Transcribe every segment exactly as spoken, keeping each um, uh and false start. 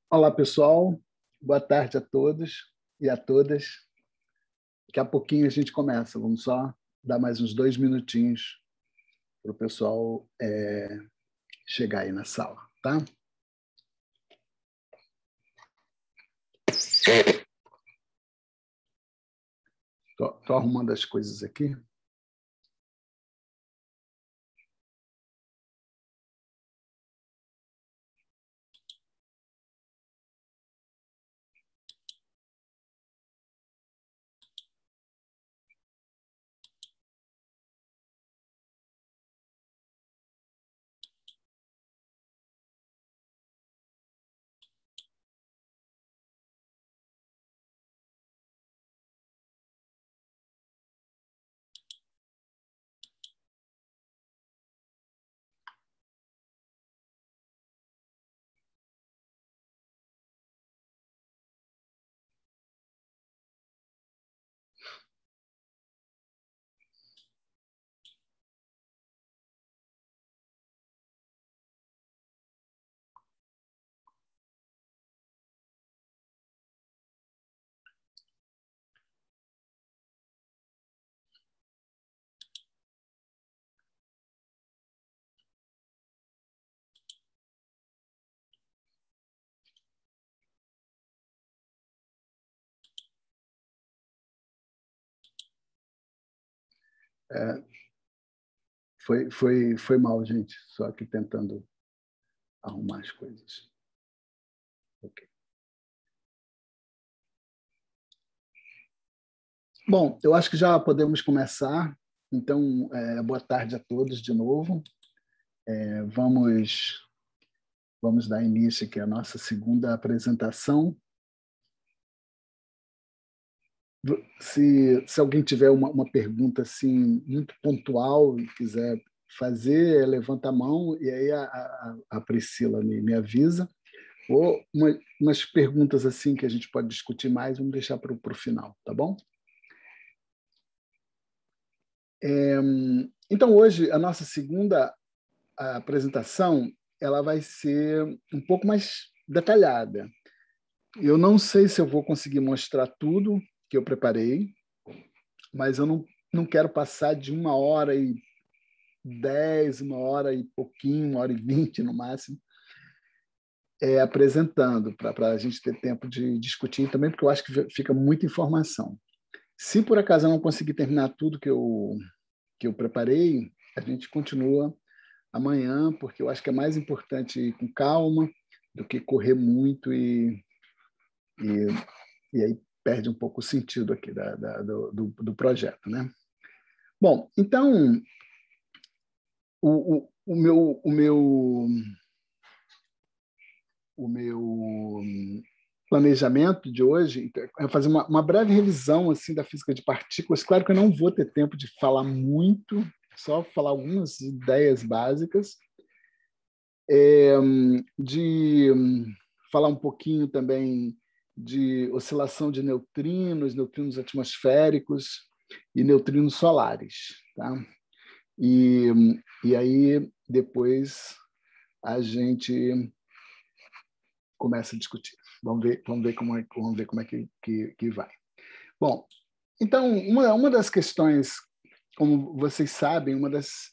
Olá, pessoal. Boa tarde a todos e a todas. Daqui a pouquinho a gente começa. Vamos só dar mais uns dois minutinhos para o pessoal é, chegar aí na sala, tá? Estou arrumando as coisas aqui. É, foi, foi, foi mal, gente. Só aqui tentando arrumar as coisas. Ok. Bom, eu acho que já podemos começar. Então, é, boa tarde a todos de novo. É, vamos, vamos dar início aqui à nossa segunda apresentação. Se, se alguém tiver uma, uma pergunta assim, muito pontual e quiser fazer, levanta a mão e aí a, a, a Priscila me, me avisa. Ou uma, umas perguntas assim que a gente pode discutir mais, vamos deixar para o final, tá bom? É, então, hoje, a nossa segunda apresentação ela vai ser um pouco mais detalhada. Eu não sei se eu vou conseguir mostrar tudo que eu preparei, mas eu não, não quero passar de uma hora e dez, uma hora e pouquinho, uma hora e vinte no máximo, é, apresentando, para a gente ter tempo de discutir também, porque eu acho que fica muita informação. Se por acaso eu não conseguir terminar tudo que eu, que eu preparei, a gente continua amanhã, porque eu acho que é mais importante ir com calma do que correr muito e, e, e aí perde um pouco o sentido aqui da, da, do, do projeto, né? Bom, então, o, o, o meu... O meu o meu planejamento de hoje é fazer uma, uma breve revisão assim da física de partículas. Claro que eu não vou ter tempo de falar muito, só falar algumas ideias básicas, é, de falar um pouquinho também de oscilação de neutrinos, neutrinos atmosféricos e neutrinos solares, tá? E, e aí depois a gente começa a discutir. Vamos ver, vamos ver como é, vamos ver como é que, que, que vai. Bom, então, uma, uma das questões, como vocês sabem, uma das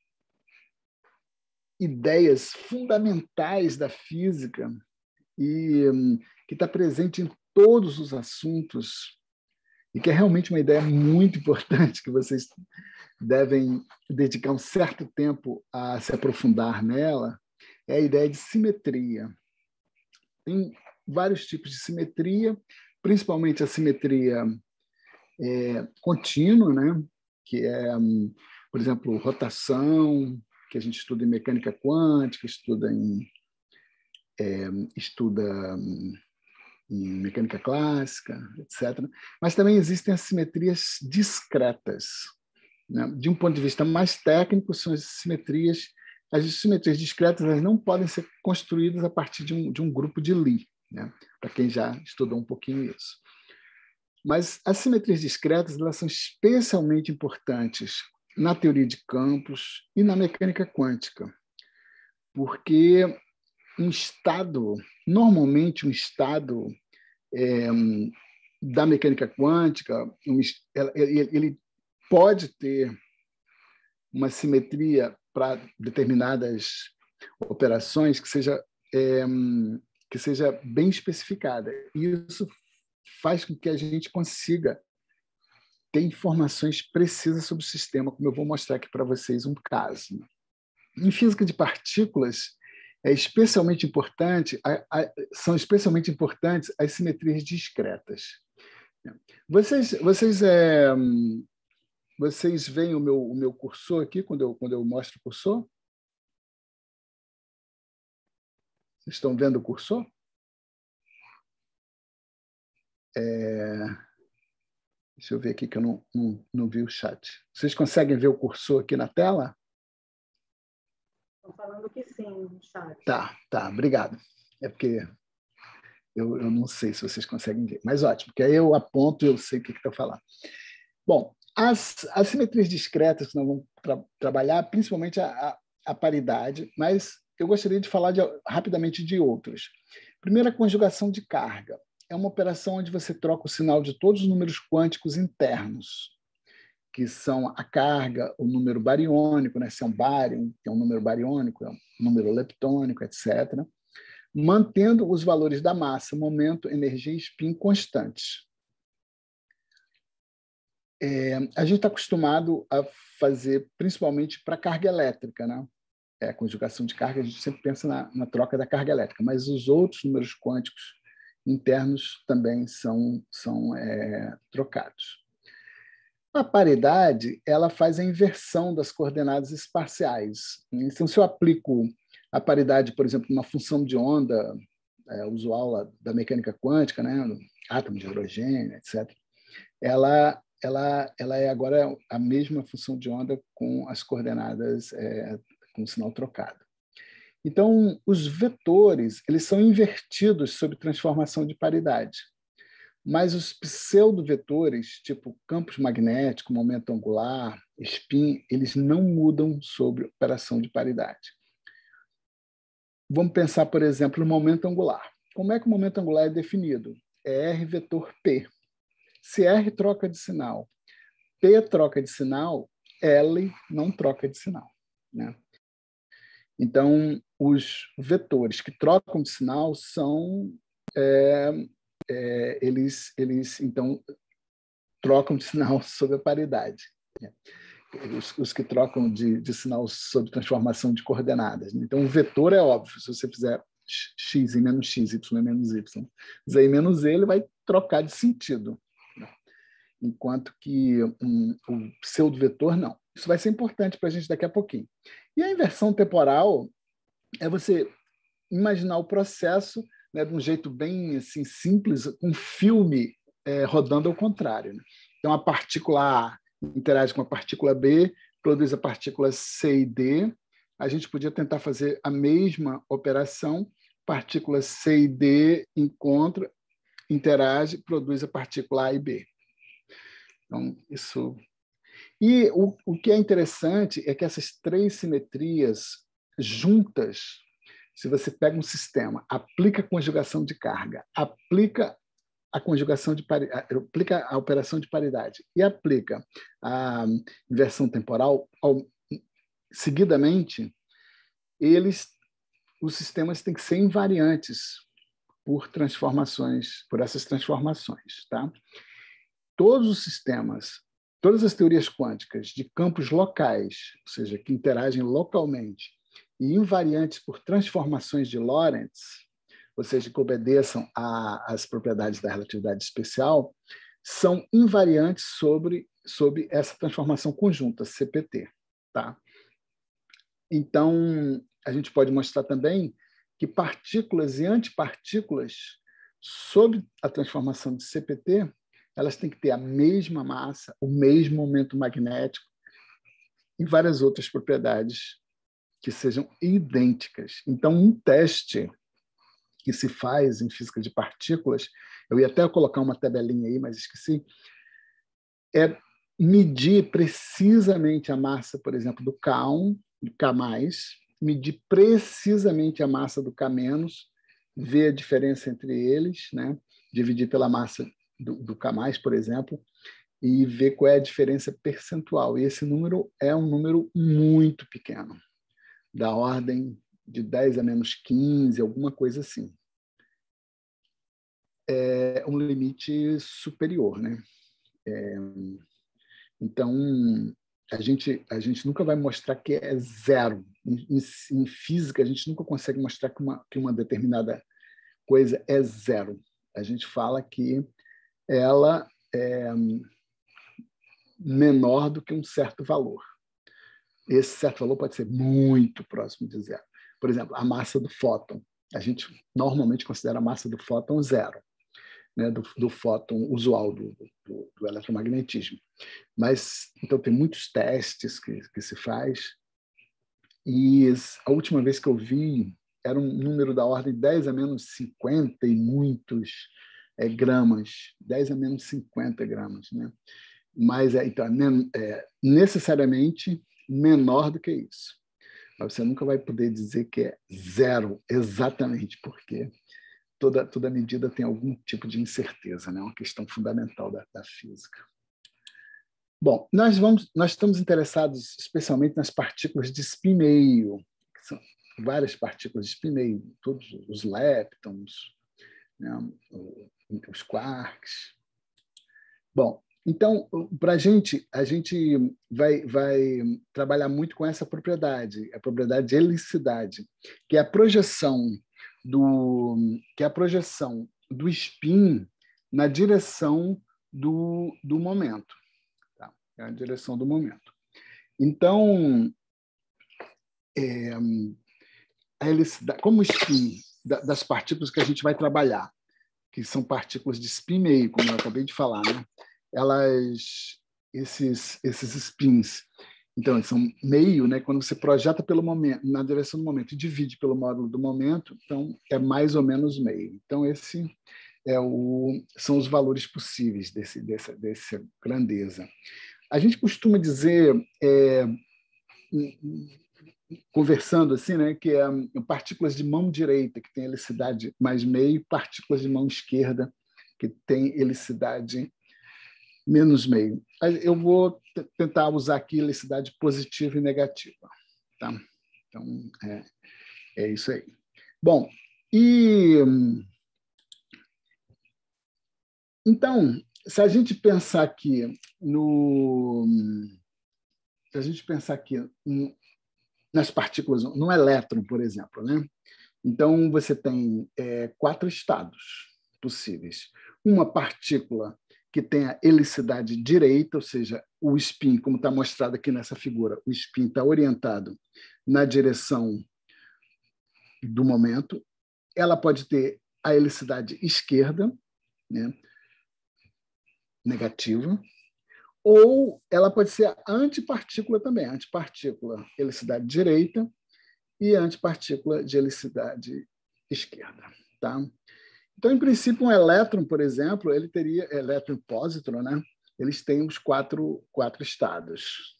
ideias fundamentais da física e um, que está presente em todos os assuntos e que é realmente uma ideia muito importante que vocês devem dedicar um certo tempo a se aprofundar nela, é a ideia de simetria. Tem vários tipos de simetria, principalmente a simetria é, contínua, né? Que é, por exemplo, rotação, que a gente estuda em mecânica quântica, estuda em, é, estuda em mecânica clássica, etcétera. Mas também existem as simetrias discretas. Né? De um ponto de vista mais técnico, são as simetrias. As simetrias discretas elas não podem ser construídas a partir de um, de um grupo de Lie, né? Para quem já estudou um pouquinho isso. Mas as simetrias discretas elas são especialmente importantes na teoria de campos e na mecânica quântica, porque um estado, normalmente um estado é, da mecânica quântica, um, ele, ele pode ter uma simetria para determinadas operações que seja, é, que seja bem especificada. E isso faz com que a gente consiga ter informações precisas sobre o sistema, como eu vou mostrar aqui para vocês um caso. Em física de partículas, é especialmente importante, a, a, são especialmente importantes as simetrias discretas. Vocês, vocês, é, vocês veem o meu, o meu cursor aqui, quando eu, quando eu mostro o cursor? Vocês estão vendo o cursor? É... Deixa eu ver aqui que eu não, não, não vi o chat. Vocês conseguem ver o cursor aqui na tela? Estão falando que sim, no chat. Tá, tá, obrigado. É porque eu, eu não sei se vocês conseguem ver, mas ótimo, porque aí eu aponto e eu sei o que está falando. Bom, as, as simetrias discretas que nós vamos tra trabalhar, principalmente a, a, a paridade, mas eu gostaria de falar de, rapidamente de outras. Primeiro, a conjugação de carga. É uma operação onde você troca o sinal de todos os números quânticos internos, que são a carga, o número bariônico, né? Se é um bário, é um número bariônico, é um número leptônico, etcétera, mantendo os valores da massa, momento, energia e spin constantes. É, a gente está acostumado a fazer, principalmente para carga elétrica, né? É, a conjugação de carga, a gente sempre pensa na, na troca da carga elétrica, mas os outros números quânticos internos também são, são é, trocados. A paridade, ela faz a inversão das coordenadas espaciais. Então, se eu aplico a paridade, por exemplo, numa função de onda é, usual da mecânica quântica, né, átomo de hidrogênio, etcétera, ela, ela, ela é agora a mesma função de onda com as coordenadas é, com o sinal trocado. Então, os vetores, eles são invertidos sob transformação de paridade. Mas os pseudovetores, tipo campos magnético, momento angular, spin, eles não mudam sob operação de paridade. Vamos pensar, por exemplo, no momento angular. Como é que o momento angular é definido? É R vetor P. Se R troca de sinal, P troca de sinal, L não troca de sinal, né? Então, os vetores que trocam de sinal são... É, é, eles, eles, então, trocam de sinal sob a paridade. Né? Os, os que trocam de, de sinal sob transformação de coordenadas. Né? Então, o vetor é óbvio. Se você fizer x e menos x, y menos y, z e menos z, ele vai trocar de sentido. Né? Enquanto que um, o pseudo-vetor, não. Isso vai ser importante para a gente daqui a pouquinho. E a inversão temporal é você imaginar o processo, né, de um jeito bem assim, simples, um filme é, rodando ao contrário. Né? Então, a partícula A interage com a partícula B, produz a partícula C e D. A gente podia tentar fazer a mesma operação, partículas C e D encontram, interage, produz a partícula A e B. Então, isso... E o, o que é interessante é que essas três simetrias juntas, se você pega um sistema, aplica a conjugação de carga, aplica a conjugação de paridade, aplica a operação de paridade e aplica a inversão temporal ao, seguidamente, eles, os sistemas têm que ser invariantes por transformações, por essas transformações, tá? Todos os sistemas, todas as teorias quânticas de campos locais, ou seja, que interagem localmente, e invariantes por transformações de Lorentz, ou seja, que obedeçam às propriedades da relatividade especial, são invariantes sobre, sobre essa transformação conjunta, C P T. Tá? Então, a gente pode mostrar também que partículas e antipartículas, sob a transformação de C P T, elas têm que ter a mesma massa, o mesmo momento magnético e várias outras propriedades que sejam idênticas. Então, um teste que se faz em física de partículas, eu ia até colocar uma tabelinha aí, mas esqueci, é medir precisamente a massa, por exemplo, do K um, do K mais, medir precisamente a massa do K menos, ver a diferença entre eles, né? Dividir pela massa do, do K mais, por exemplo, e ver qual é a diferença percentual. E esse número é um número muito pequeno, da ordem de dez a menos quinze, alguma coisa assim. É um limite superior, né? É, então, a gente, a gente nunca vai mostrar que é zero. Em, em, em física, a gente nunca consegue mostrar que uma, que uma determinada coisa é zero. A gente fala que ela é menor do que um certo valor. Esse certo valor pode ser muito próximo de zero. Por exemplo, a massa do fóton. A gente normalmente considera a massa do fóton zero, né? do, do fóton usual do, do, do eletromagnetismo. Mas, então, tem muitos testes que, que se faz, e a última vez que eu vi era um número da ordem dez a menos cinquenta e muitos é, gramas, dez a menos cinquenta gramas, né? Mas é, então, é necessariamente menor do que isso. Mas você nunca vai poder dizer que é zero exatamente, porque toda, toda medida tem algum tipo de incerteza, né? Uma questão fundamental da, da física. Bom, nós, vamos, nós estamos interessados especialmente nas partículas de spin meio, que são várias partículas de spin meio, todos os leptons, né? Os quarks. Bom, então, para a gente, a gente vai, vai trabalhar muito com essa propriedade, a propriedade de helicidade, que é a projeção do, que é a projeção do spin na direção do, do momento. Tá? É a direção do momento. Então, é, a helicidade, como o spin das partículas que a gente vai trabalhar, que são partículas de spin meio, como eu acabei de falar, né? Elas, esses, esses spins, então, eles são meio, né? Quando você projeta pelo momento, na direção do momento e divide pelo módulo do momento, então é mais ou menos meio. Então, esse é o, são os valores possíveis desse, dessa, dessa grandeza. A gente costuma dizer, é, conversando assim, né, que é partículas de mão direita, que tem helicidade mais meio, partículas de mão esquerda, que tem helicidade menos meio. Eu vou tentar usar aqui helicidade positiva e negativa. Tá? Então, é, é isso aí. Bom, e... Então, se a gente pensar aqui no... Se a gente pensar aqui no, nas partículas, no elétron, por exemplo, né? Então, você tem é, quatro estados possíveis. Uma partícula que tem a helicidade direita, ou seja, o spin, como está mostrado aqui nessa figura, o spin está orientado na direção do momento. Ela pode ter a helicidade esquerda, né? Negativa, ou ela pode ser a antipartícula também, a antipartícula helicidade direita e a antipartícula de helicidade esquerda. Tá? Então, em princípio, um elétron, por exemplo, ele teria elétron e pósitron, né? Eles têm os quatro, quatro estados.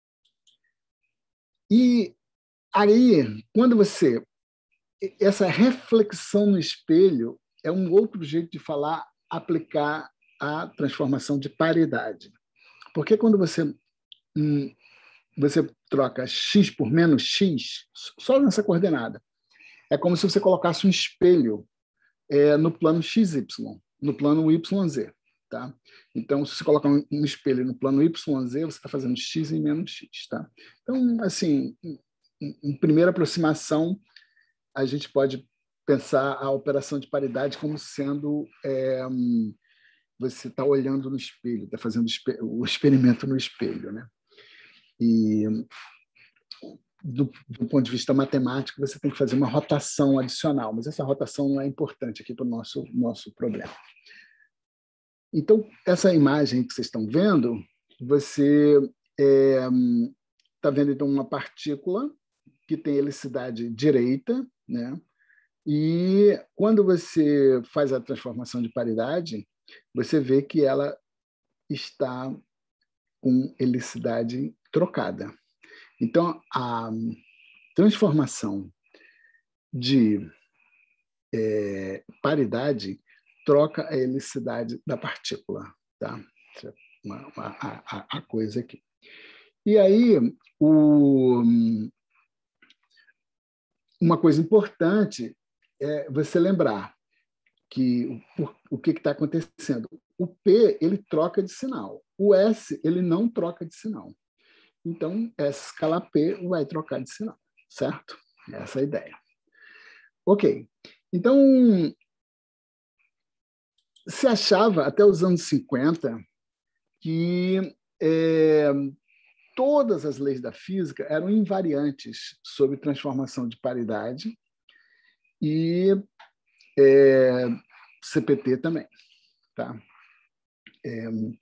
E aí, quando você... Essa reflexão no espelho é um outro jeito de falar, aplicar a transformação de paridade. Porque quando você, hum, você troca x por menos x, só nessa coordenada, é como se você colocasse um espelho é, no plano X Y, no plano Y Z. Tá? Então, se você colocar um, um espelho no plano Y Z, você está fazendo x em menos x. Tá? Então, assim, em, em primeira aproximação, a gente pode pensar a operação de paridade como sendo... É, você está olhando no espelho, está fazendo o experimento no espelho. Né? E, do, do ponto de vista matemático, você tem que fazer uma rotação adicional, mas essa rotação não é importante aqui para o nosso, nosso problema. Então, essa imagem que vocês estão vendo, você está é, vendo então, uma partícula que tem helicidade direita, né? E quando você faz a transformação de paridade, você vê que ela está com helicidade trocada. Então, a transformação de é, paridade troca a helicidade da partícula. Tá? Uma, uma, a, a coisa aqui. E aí, o, uma coisa importante é você lembrar que o, o que está acontecendo. O P ele troca de sinal. O S ele não troca de sinal. Então, S escala P vai trocar de sinal, certo? Essa é a ideia. Ok. Então, se achava, até os anos cinquenta, que é, todas as leis da física eram invariantes sobre transformação de paridade e é, C P T também. Tá? É,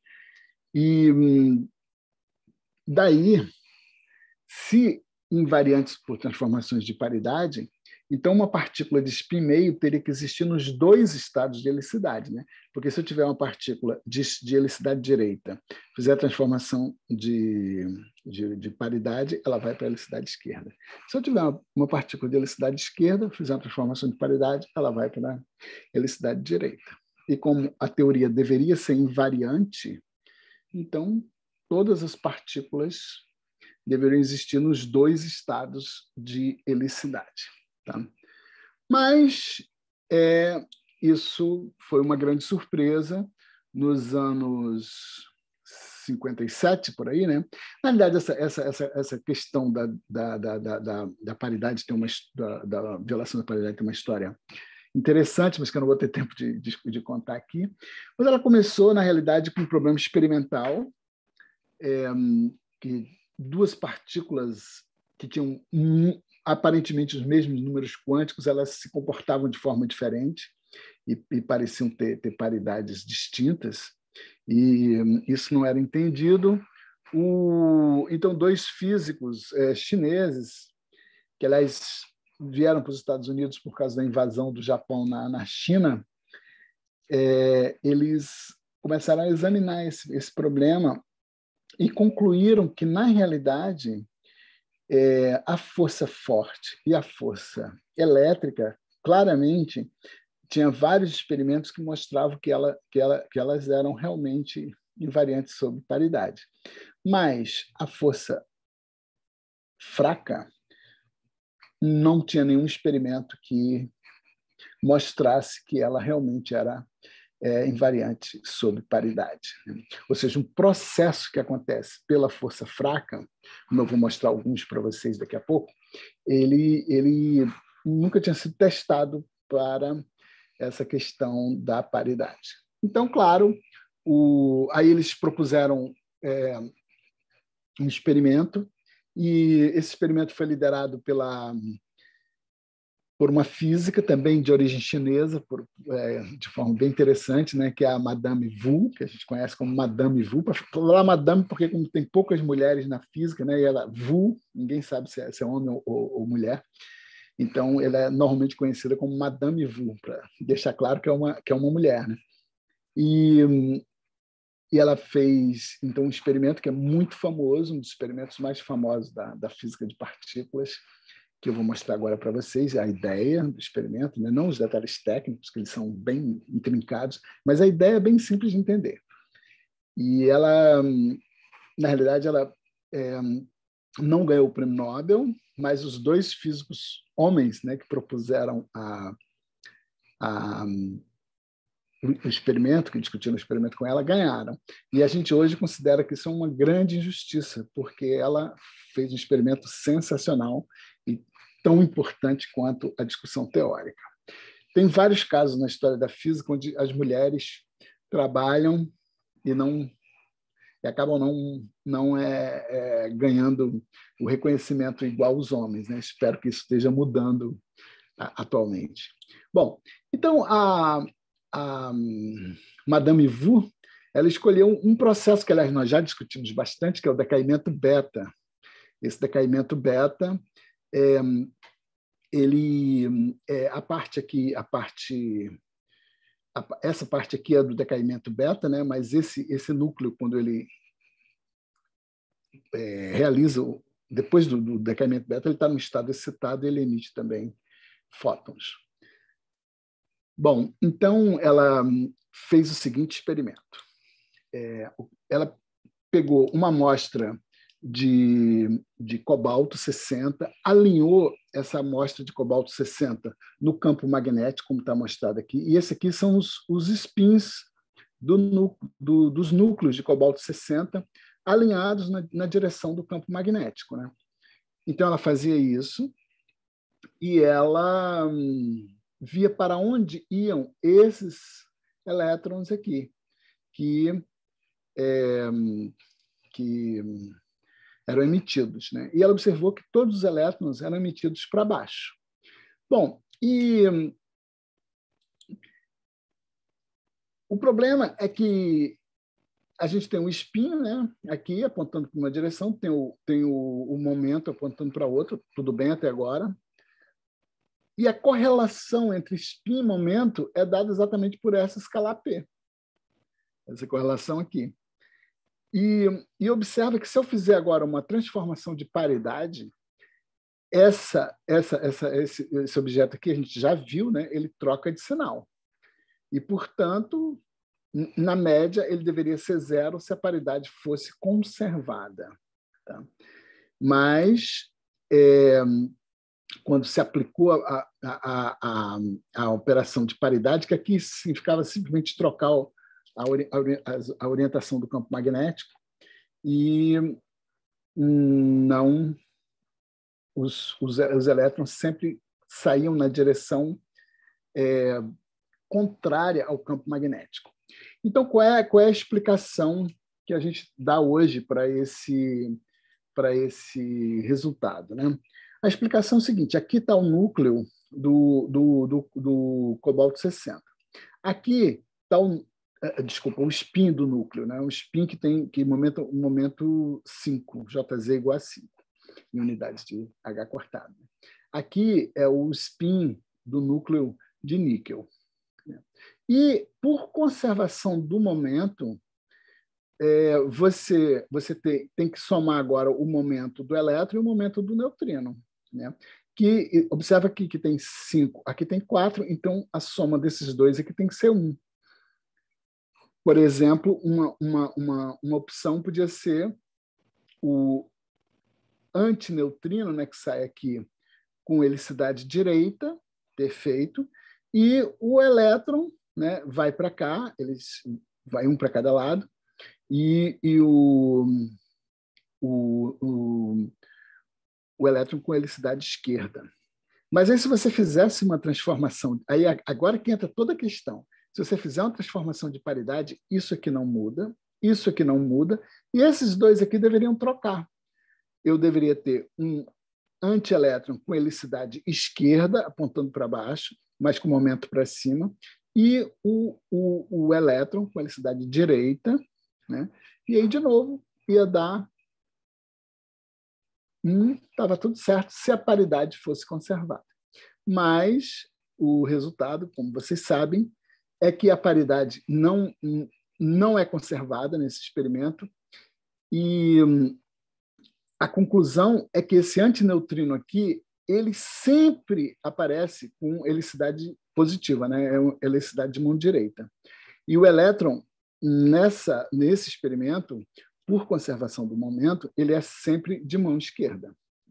e daí, se invariantes por transformações de paridade, então uma partícula de spin meio teria que existir nos dois estados de helicidade, né? Porque se eu tiver uma partícula de, de helicidade direita, fizer a transformação de, de, de paridade, ela vai para a helicidade esquerda. Se eu tiver uma, uma partícula de helicidade esquerda, fizer uma transformação de paridade, ela vai para a helicidade direita. E como a teoria deveria ser invariante, então todas as partículas deveriam existir nos dois estados de helicidade. Tá? Mas é, isso foi uma grande surpresa nos anos cinquenta e sete, por aí, né? Na verdade, essa, essa, essa, essa questão da, da, da, da, da paridade, tem uma, da, da violação da paridade tem uma história interessante, mas que eu não vou ter tempo de, de, de contar aqui. Mas ela começou, na realidade, com um problema experimental, é, que duas partículas que tinham um, aparentemente os mesmos números quânticos, elas se comportavam de forma diferente e, e pareciam ter, ter paridades distintas, e isso não era entendido. O, então, dois físicos é, chineses, que, aliás, vieram para os Estados Unidos por causa da invasão do Japão na, na China, é, eles começaram a examinar esse, esse problema e concluíram que, na realidade, é, a força forte e a força elétrica, claramente, tinha vários experimentos que mostravam que, ela, que, ela, que elas eram realmente invariantes sobre paridade. Mas a força fraca não tinha nenhum experimento que mostrasse que ela realmente era é, invariante sobre paridade. Ou seja, um processo que acontece pela força fraca, como eu vou mostrar alguns para vocês daqui a pouco, ele, ele nunca tinha sido testado para essa questão da paridade. Então, claro, o, aí eles propuseram é, um experimento, e esse experimento foi liderado pela, por uma física também de origem chinesa, por, é, de forma bem interessante, né, que é a Madame Wu, que a gente conhece como Madame Wu. Para falar Madame, porque como tem poucas mulheres na física, né, e ela Wu, ninguém sabe se é, se é homem ou, ou, ou mulher. Então, ela é normalmente conhecida como Madame Wu, para deixar claro que é uma, que é uma mulher. Né? E, e ela fez, então, um experimento que é muito famoso, um dos experimentos mais famosos da, da física de partículas, que eu vou mostrar agora para vocês, a ideia do experimento, né? Não os detalhes técnicos, que eles são bem intrincados, mas a ideia é bem simples de entender. E ela, na realidade, ela é, não ganhou o prêmio Nobel, mas os dois físicos homens, né, que propuseram a, a, o experimento, que discutiram o experimento com ela, ganharam. E a gente hoje considera que isso é uma grande injustiça, porque ela fez um experimento sensacional e tão importante quanto a discussão teórica. Tem vários casos na história da física onde as mulheres trabalham e não e acabam não, não é, é, ganhando o reconhecimento igual aos homens. Né? Espero que isso esteja mudando a, atualmente. Bom, então a, a Madame Wu, ela escolheu um processo que, aliás, nós já discutimos bastante, que é o decaimento beta. Esse decaimento beta, é, ele, é, a parte aqui, a parte, a, essa parte aqui é do decaimento beta, né? Mas esse, esse núcleo, quando ele é, realiza o, depois do, do decaimento beta, ele está no estado excitado e ele emite também fótons. Bom, então ela fez o seguinte experimento. É, ela pegou uma amostra de, de cobalto sessenta, alinhou essa amostra de cobalto sessenta no campo magnético, como está mostrado aqui, e esse aqui são os, os spins do, do, dos núcleos de cobalto sessenta alinhados na, na direção do campo magnético, né? Então, ela fazia isso e ela hum, via para onde iam esses elétrons aqui, que, é, que eram emitidos, né? E ela observou que todos os elétrons eram emitidos para baixo. Bom, e hum, o problema é que a gente tem um spin, né, aqui apontando para uma direção, tem o, tem o, o momento apontando para outra, tudo bem até agora. E a correlação entre spin e momento é dada exatamente por essa escala P. Essa correlação aqui. E, e observa que se eu fizer agora uma transformação de paridade, essa, essa, essa, esse, esse objeto aqui, a gente já viu, né, ele troca de sinal. E, portanto, na média, ele deveria ser zero se a paridade fosse conservada. Tá? Mas, é, quando se aplicou a, a, a, a operação de paridade, que aqui significava simplesmente trocar a, a orientação do campo magnético, e não os, os, os elétrons sempre saíam na direção é, contrária ao campo magnético. Então, qual é, qual é a explicação que a gente dá hoje para esse, para esse resultado, né? A explicação é a seguinte: aqui está o núcleo do, do, do, do cobalto sessenta. Aqui está o, desculpa, o spin do núcleo, né? O spin que tem que momento, momento cinco, J Z igual a cinco, em unidades de H cortado. Aqui é o spin do núcleo de níquel. E, por conservação do momento, é, você, você tem, tem que somar agora o momento do elétron e o momento do neutrino. Né? Que, observa aqui que tem cinco, aqui tem quatro, então a soma desses dois aqui tem que ser um. Por exemplo, uma, uma, uma, uma opção podia ser o antineutrino, né, que sai aqui com helicidade direita, perfeito, e o elétron, né, vai para cá, eles vai um para cada lado, e, e o, o, o, o elétron com helicidade esquerda. Mas aí, se você fizesse uma transformação, aí agora que entra toda a questão, se você fizer uma transformação de paridade, isso aqui não muda, isso aqui não muda, e esses dois aqui deveriam trocar. Eu deveria ter um antielétron com helicidade esquerda, apontando para baixo, mas com momento para cima, e o, o, o elétron com helicidade direita, né? E aí, de novo, ia dar um, estava tudo certo se a paridade fosse conservada. Mas o resultado, como vocês sabem, é que a paridade não, não é conservada nesse experimento, e a conclusão é que esse antineutrino aqui, ele sempre aparece com helicidade positiva, né? É uma helicidade de mão direita. E o elétron, nessa, nesse experimento, por conservação do momento, ele é sempre de mão esquerda.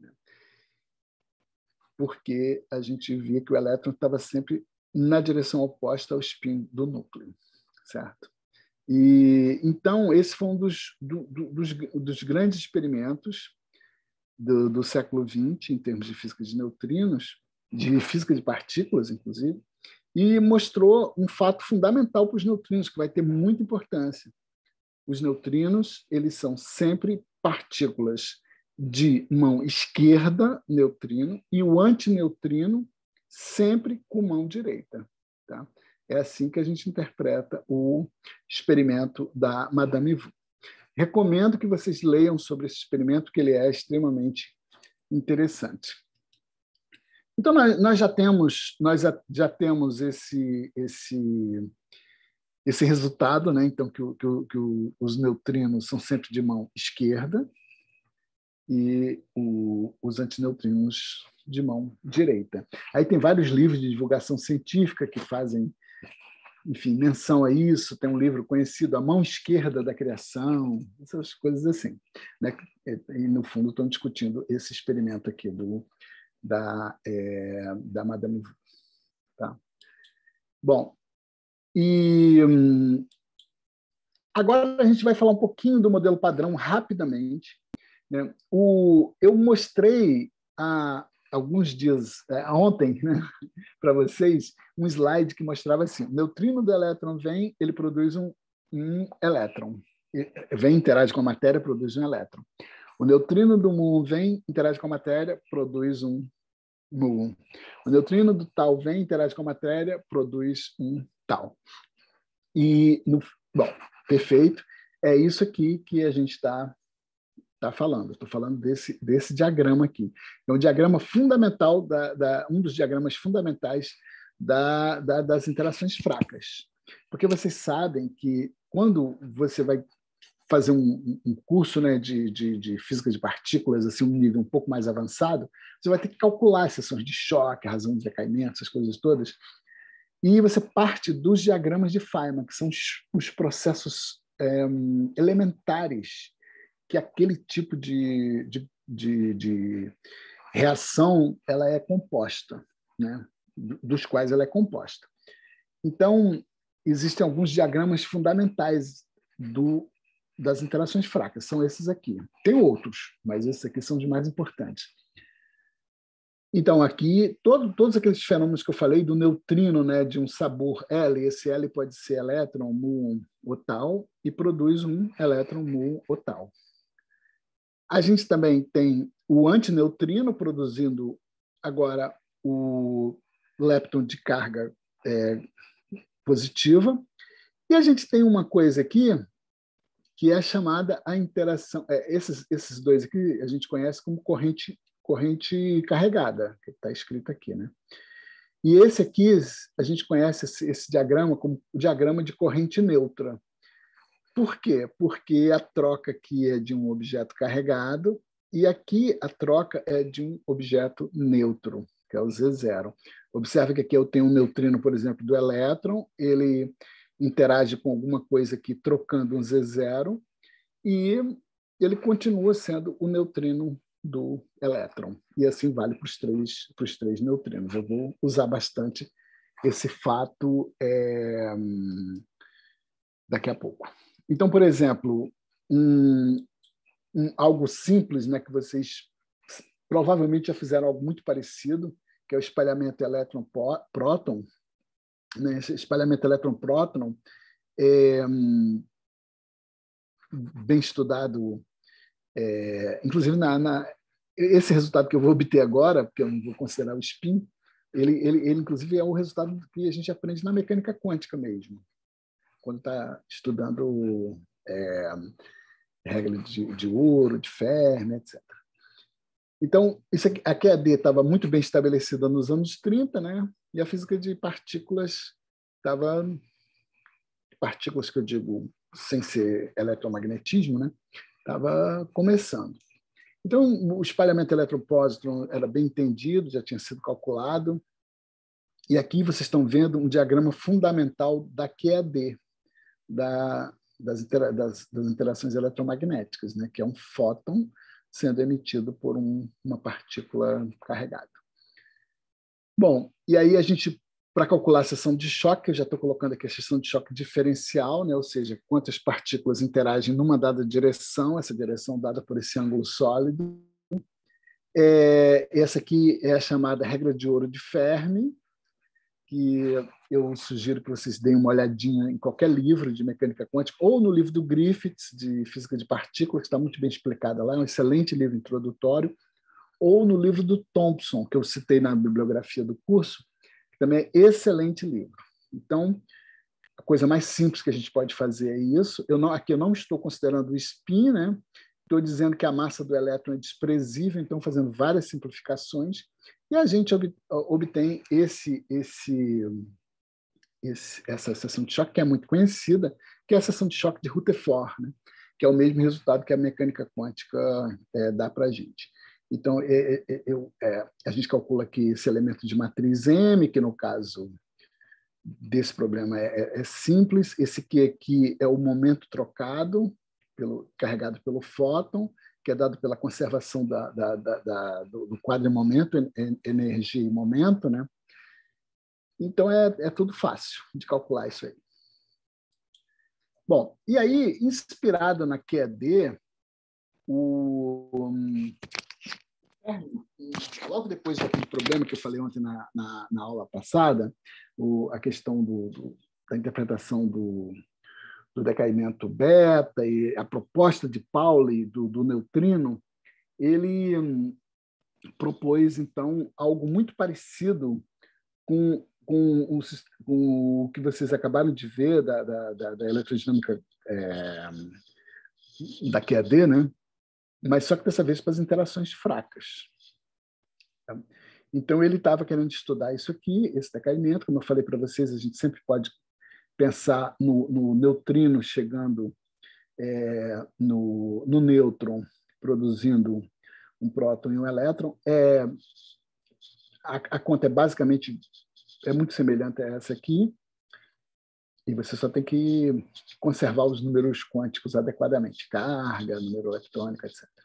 Porque a gente via que o elétron estava sempre na direção oposta ao spin do núcleo, certo? E, então, esse foi um dos, do, dos, dos grandes experimentos do, do século vinte, em termos de física de neutrinos, de física de partículas, inclusive, e mostrou um fato fundamental para os neutrinos, que vai ter muita importância. Os neutrinos, eles são sempre partículas de mão esquerda, neutrino, e o antineutrino sempre com mão direita. Tá? É assim que a gente interpreta o experimento da Madame Vu. Recomendo que vocês leiam sobre esse experimento, que ele é extremamente interessante. Então, nós, nós já temos, nós já temos esse, esse, esse resultado, né? Então, que, o, que, o, que o, os neutrinos são sempre de mão esquerda. e o, os antineutrinos de mão direita. Aí tem vários livros de divulgação científica que fazem, enfim, menção a isso. Tem um livro conhecido, A Mão Esquerda da Criação, essas coisas assim, né? E, no fundo, estão discutindo esse experimento aqui do, da, é, da Madame Wu. Tá? Bom, e hum, agora a gente vai falar um pouquinho do modelo padrão rapidamente. Né? O, eu mostrei há alguns dias, é, ontem, né, para vocês, um slide que mostrava assim: o neutrino do elétron vem, ele produz um, um elétron. Vem, interage com a matéria, produz um elétron. O neutrino do muon vem, interage com a matéria, produz um muon. O neutrino do tal vem, interage com a matéria, produz um tal. E, no, bom, perfeito. É isso aqui que a gente está tá falando. Estou falando desse, desse diagrama aqui. É um diagrama fundamental, da, da, um dos diagramas fundamentais da, da, das interações fracas. Porque vocês sabem que quando você vai fazer um, um curso, né, de, de, de física de partículas, assim, um nível um pouco mais avançado, você vai ter que calcular as seções de choque, razão de decaimento, essas coisas todas. E você parte dos diagramas de Feynman, que são os, os processos é, elementares que aquele tipo de, de, de, de reação ela é composta, né? Dos quais ela é composta. Então, existem alguns diagramas fundamentais do, das interações fracas, são esses aqui. Tem outros, mas esses aqui são os mais importantes. Então, aqui, todo, todos aqueles fenômenos que eu falei do neutrino, né, de um sabor L, esse L pode ser elétron, muon ou tal, e produz um elétron, muon ou tal. A gente também tem o antineutrino produzindo agora o lepton de carga é, positiva. E a gente tem uma coisa aqui que é chamada a interação. É, esses, esses dois aqui a gente conhece como corrente, corrente carregada, que está escrito aqui, né? E esse aqui, a gente conhece esse, esse diagrama como o diagrama de corrente neutra. Por quê? Porque a troca aqui é de um objeto carregado e aqui a troca é de um objeto neutro, que é o Z zero. Observe que aqui eu tenho um neutrino, por exemplo, do elétron, ele interage com alguma coisa aqui trocando um Z zero e ele continua sendo o neutrino do elétron. E assim vale para os três, para os três neutrinos. Eu vou usar bastante esse fato é, daqui a pouco. Então, por exemplo, um, um, algo simples, né, que vocês provavelmente já fizeram algo muito parecido, que é o espalhamento elétron-próton. Né? Esse espalhamento elétron-próton é um, bem estudado, é, inclusive na, na, esse resultado que eu vou obter agora, porque eu não vou considerar o spin, ele, ele, ele inclusive é o resultado que a gente aprende na mecânica quântica mesmo, quando está estudando é, regra de, de ouro, de Fermi, etcétera. Então, isso aqui, a Q A D estava muito bem estabelecida nos anos trinta, né? E a física de partículas estava... Partículas que eu digo sem ser eletromagnetismo, né? Estava começando. Então, o espalhamento elétron-pósitron era bem entendido, já tinha sido calculado. E aqui vocês estão vendo um diagrama fundamental da Q A D, da, das, intera das, das interações eletromagnéticas, né? Que é um fóton sendo emitido por um, uma partícula carregada. Bom, e aí a gente, para calcular a seção de choque, eu já estou colocando aqui a seção de choque diferencial, né? Ou seja, quantas partículas interagem numa dada direção, essa direção dada por esse ângulo sólido. É, essa aqui é a chamada regra de ouro de Fermi, que eu sugiro que vocês deem uma olhadinha em qualquer livro de mecânica quântica, ou no livro do Griffiths, de física de partículas, que está muito bem explicada lá, é um excelente livro introdutório, ou no livro do Thompson, que eu citei na bibliografia do curso, que também é excelente livro. Então, a coisa mais simples que a gente pode fazer é isso. Eu não, aqui eu não estou considerando o spin, né? Estou dizendo que a massa do elétron é desprezível, então fazendo várias simplificações, e a gente obtém esse, esse, esse, essa seção de choque, que é muito conhecida, que é a seção de choque de Rutherford, né? que é o mesmo resultado que a mecânica quântica é, dá para a gente. Então, é, é, eu, é, a gente calcula aqui esse elemento de matriz M, que no caso desse problema é, é simples. Esse aqui, aqui é o momento trocado, pelo, carregado pelo fóton, que é dado pela conservação da, da, da, da, do, do quadrimomento, energia e momento, né? Então, é, é tudo fácil de calcular isso aí. Bom, e aí, inspirado na Q E D, o, logo depois daquele problema que eu falei ontem na, na, na aula passada, o, a questão do, do, da interpretação do, do decaimento beta e a proposta de Pauli do, do neutrino, ele hum, propôs, então, algo muito parecido com, com, o, com o que vocês acabaram de ver da, da, da, da eletrodinâmica é, da Q E D, né? Mas só que dessa vez para as interações fracas. Então, ele estava querendo estudar isso aqui, esse decaimento. Como eu falei para vocês, a gente sempre pode pensar no, no neutrino chegando é, no, no nêutron, produzindo um próton e um elétron. É, a, a conta é basicamente é muito semelhante a essa aqui, e você só tem que conservar os números quânticos adequadamente, carga, número eletrônico, etcétera.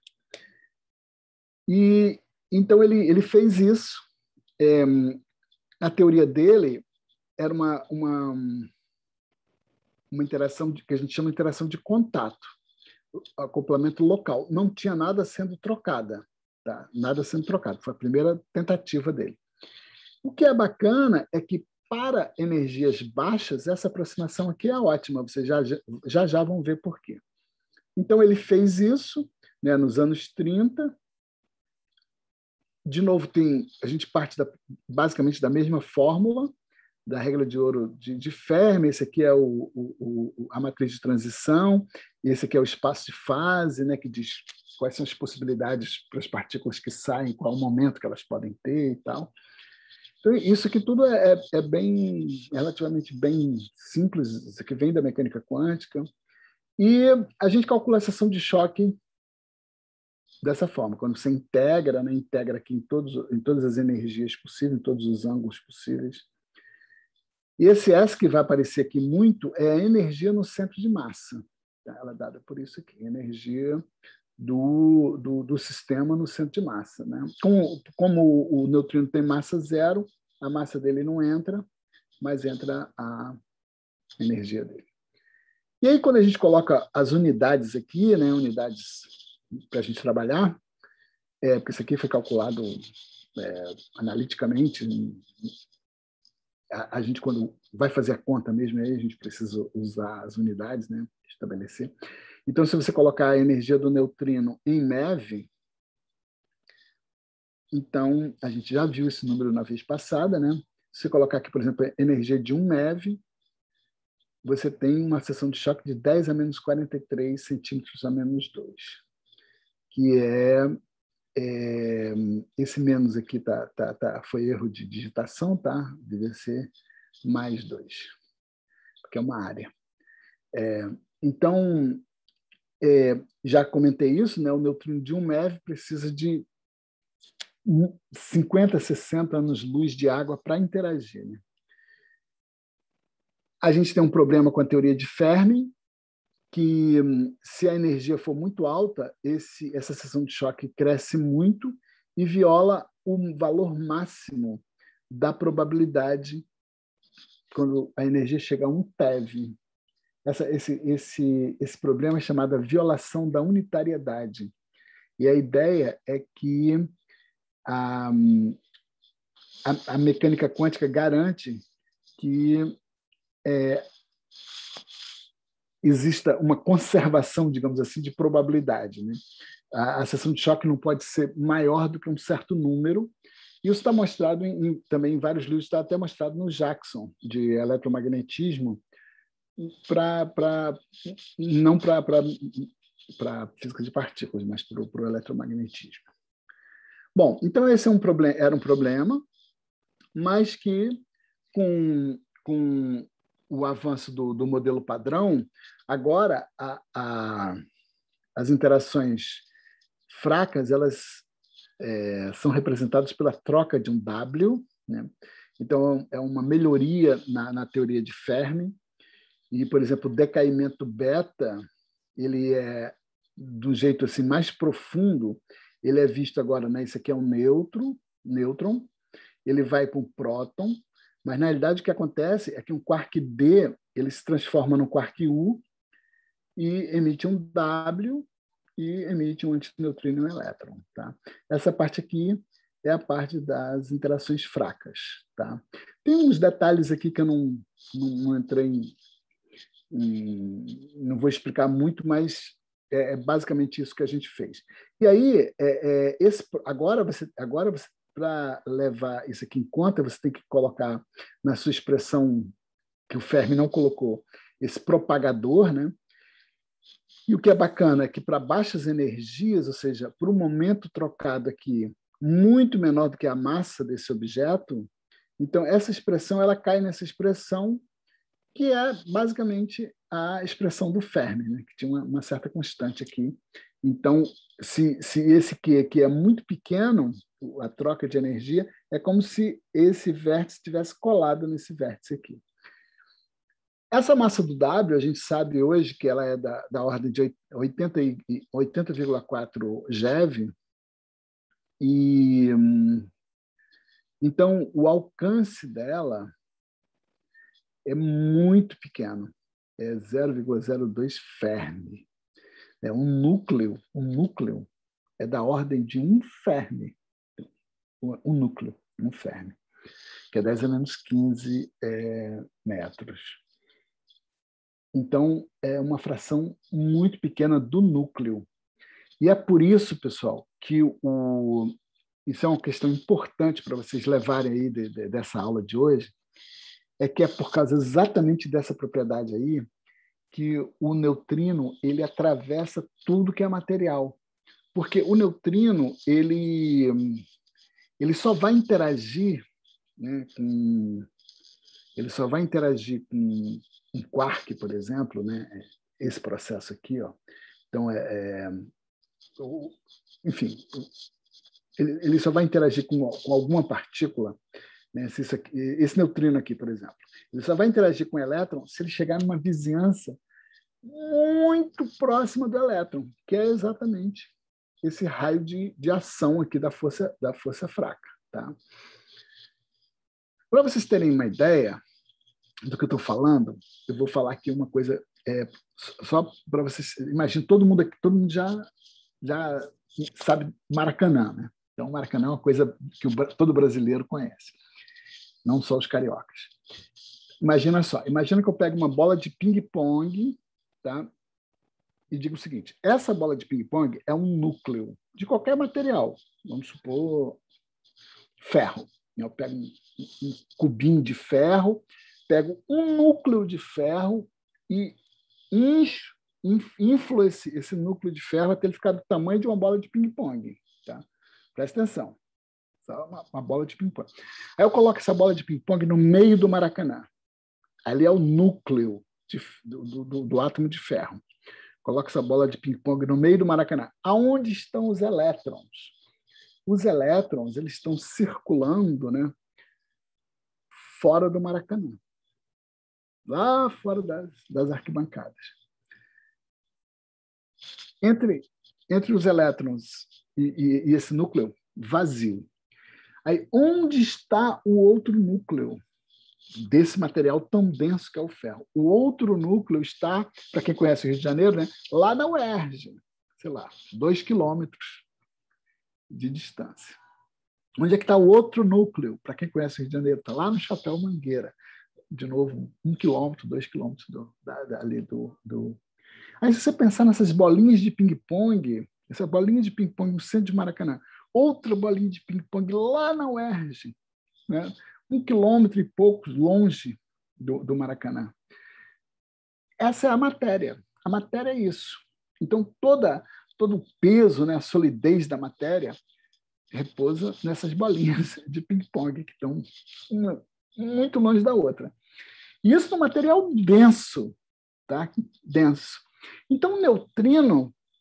E então ele, ele fez isso. É, a teoria dele era uma, uma, uma interação de, que a gente chama de interação de contato, acoplamento local. Não tinha nada sendo trocada, tá? Nada sendo trocado. Foi a primeira tentativa dele. O que é bacana é que para energias baixas, essa aproximação aqui é ótima. Vocês já já, já vão ver por quê. Então, ele fez isso, né, nos anos trinta. De novo, tem, a gente parte da, basicamente da mesma fórmula, da regra de ouro de, de Fermi. Esse aqui é o, o, o, a matriz de transição, e esse aqui é o espaço de fase, né, que diz quais são as possibilidades para as partículas que saem, qual o momento que elas podem ter e tal. Então, isso aqui tudo é, é bem, relativamente bem simples, isso aqui vem da mecânica quântica, e a gente calcula a seção de choque dessa forma, quando você integra, né, integra aqui em, todos, em todas as energias possíveis, em todos os ângulos possíveis. E esse S que vai aparecer aqui muito é a energia no centro de massa. Tá? Ela é dada por isso aqui, energia do, do, do sistema no centro de massa. Né? Como, como o neutrino tem massa zero, a massa dele não entra, mas entra a energia dele. E aí, quando a gente coloca as unidades aqui, né, unidades para a gente trabalhar, é, porque isso aqui foi calculado é, analiticamente, a, a gente, quando vai fazer a conta mesmo, aí a gente precisa usar as unidades, né, estabelecer. Então, se você colocar a energia do neutrino em MeV, então, a gente já viu esse número na vez passada, né? Se você colocar aqui, por exemplo, a energia de um MeV, você tem uma seção de choque de dez a menos quarenta e três centímetros a menos dois, que é, é esse menos aqui tá, tá, tá, foi erro de digitação, tá? Devia ser mais dois, porque é uma área. É, então, é, já comentei isso, né? O neutrino de um MeV precisa de cinquenta, sessenta anos-luz de água para interagir. Né? A gente tem um problema com a teoria de Fermi, que se a energia for muito alta, esse, essa seção de choque cresce muito e viola o valor máximo da probabilidade quando a energia chega a um TeV. Essa, esse, esse, esse problema é chamado violação da unitariedade. E a ideia é que a, a, a mecânica quântica garante que é, exista uma conservação, digamos assim, de probabilidade. Né? A, a seção de choque não pode ser maior do que um certo número. Isso está mostrado em, em, também em vários livros, está até mostrado no Jackson, de eletromagnetismo, pra, pra, não para física de partículas, mas para o eletromagnetismo. Bom, então esse é um problem- era um problema, mas que com, com o avanço do, do modelo padrão, agora a, a, as interações fracas, elas é, são representadas pela troca de um W, né? Então, é uma melhoria na, na teoria de Fermi. E, por exemplo, o decaimento beta, ele é, do jeito assim, mais profundo, ele é visto agora, né? Isso aqui é um neutro, nêutron, ele vai para um próton, mas, na realidade, o que acontece é que um quark D ele se transforma num quark U e emite um W e emite um antineutrino e um elétron. Tá? Essa parte aqui é a parte das interações fracas. Tá? Tem uns detalhes aqui que eu não, não, não entrei em, em... Não vou explicar muito, mas é, é basicamente isso que a gente fez. E aí, é, é, esse, agora você, agora você para levar isso aqui em conta, você tem que colocar na sua expressão que o Fermi não colocou, esse propagador, né? E o que é bacana é que para baixas energias, ou seja, para um momento trocado aqui muito menor do que a massa desse objeto, então essa expressão ela cai nessa expressão que é basicamente a expressão do Fermi, né? Que tinha uma, uma certa constante aqui. Então, se, se esse Q aqui é muito pequeno, a troca de energia, é como se esse vértice tivesse colado nesse vértice aqui. Essa massa do W, a gente sabe hoje que ela é da, da ordem de oitenta vírgula quatro GeV, e então o alcance dela é muito pequeno, é zero vírgula zero dois Fermi. É um núcleo, um núcleo é da ordem de um Fermi, um núcleo, um Fermi, que é dez a menos quinze é, metros. Então, é uma fração muito pequena do núcleo. E é por isso, pessoal, que o... isso é uma questão importante para vocês levarem aí de, de, dessa aula de hoje, é que é por causa exatamente dessa propriedade aí que o neutrino ele atravessa tudo que é material. Porque o neutrino ele, ele só vai interagir, né, com, ele só vai interagir com um quark, por exemplo, né, esse processo aqui, ó. Então, é, é, enfim, ele, ele só vai interagir com, com alguma partícula, né, se isso aqui, esse neutrino aqui, por exemplo, ele só vai interagir com o elétron se ele chegar numa vizinhança muito próxima do elétron, que é exatamente esse raio de, de ação aqui da força, da força fraca. Tá? Para vocês terem uma ideia do que eu estou falando, eu vou falar aqui uma coisa, é, só para vocês imaginarem, todo mundo aqui, todo mundo já, já sabe Maracanã, né? Então, Maracanã é uma coisa que o, todo brasileiro conhece, não só os cariocas. Imagina só, imagina que eu pego uma bola de ping-pong, tá? E digo o seguinte, essa bola de ping-pong é um núcleo de qualquer material, vamos supor ferro. Eu pego um, um cubinho de ferro, pego um núcleo de ferro e incho, inflo esse, esse núcleo de ferro até ele ficar do tamanho de uma bola de ping-pong. Tá? Presta atenção, só uma, uma bola de ping-pong. Aí eu coloco essa bola de ping-pong no meio do Maracanã. Ali é o núcleo de, do, do, do átomo de ferro. Coloca essa bola de ping-pong no meio do Maracanã. Aonde estão os elétrons? Os elétrons eles estão circulando, né, fora do Maracanã, lá fora das, das arquibancadas. Entre, entre os elétrons e, e, e esse núcleo vazio. Aí, onde está o outro núcleo desse material tão denso que é o ferro? O outro núcleo está, para quem conhece o Rio de Janeiro, né, lá na U E R J, sei lá, dois quilômetros de distância. Onde é que está o outro núcleo? Para quem conhece o Rio de Janeiro, está lá no Chapéu Mangueira. De novo, um quilômetro, dois quilômetros do, da, da, ali do, do... Aí, se você pensar nessas bolinhas de ping-pong, essa bolinha de ping-pong no centro de Maracanã, outra bolinha de ping-pong lá na U E R J, né? Um quilômetro e poucos longe do, do Maracanã. Essa é a matéria. A matéria é isso. Então, toda, todo o peso, né, a solidez da matéria repousa nessas bolinhas de ping-pong que estão uma, muito longe da outra. E isso é um material denso, tá? Denso. Então, o neutrino,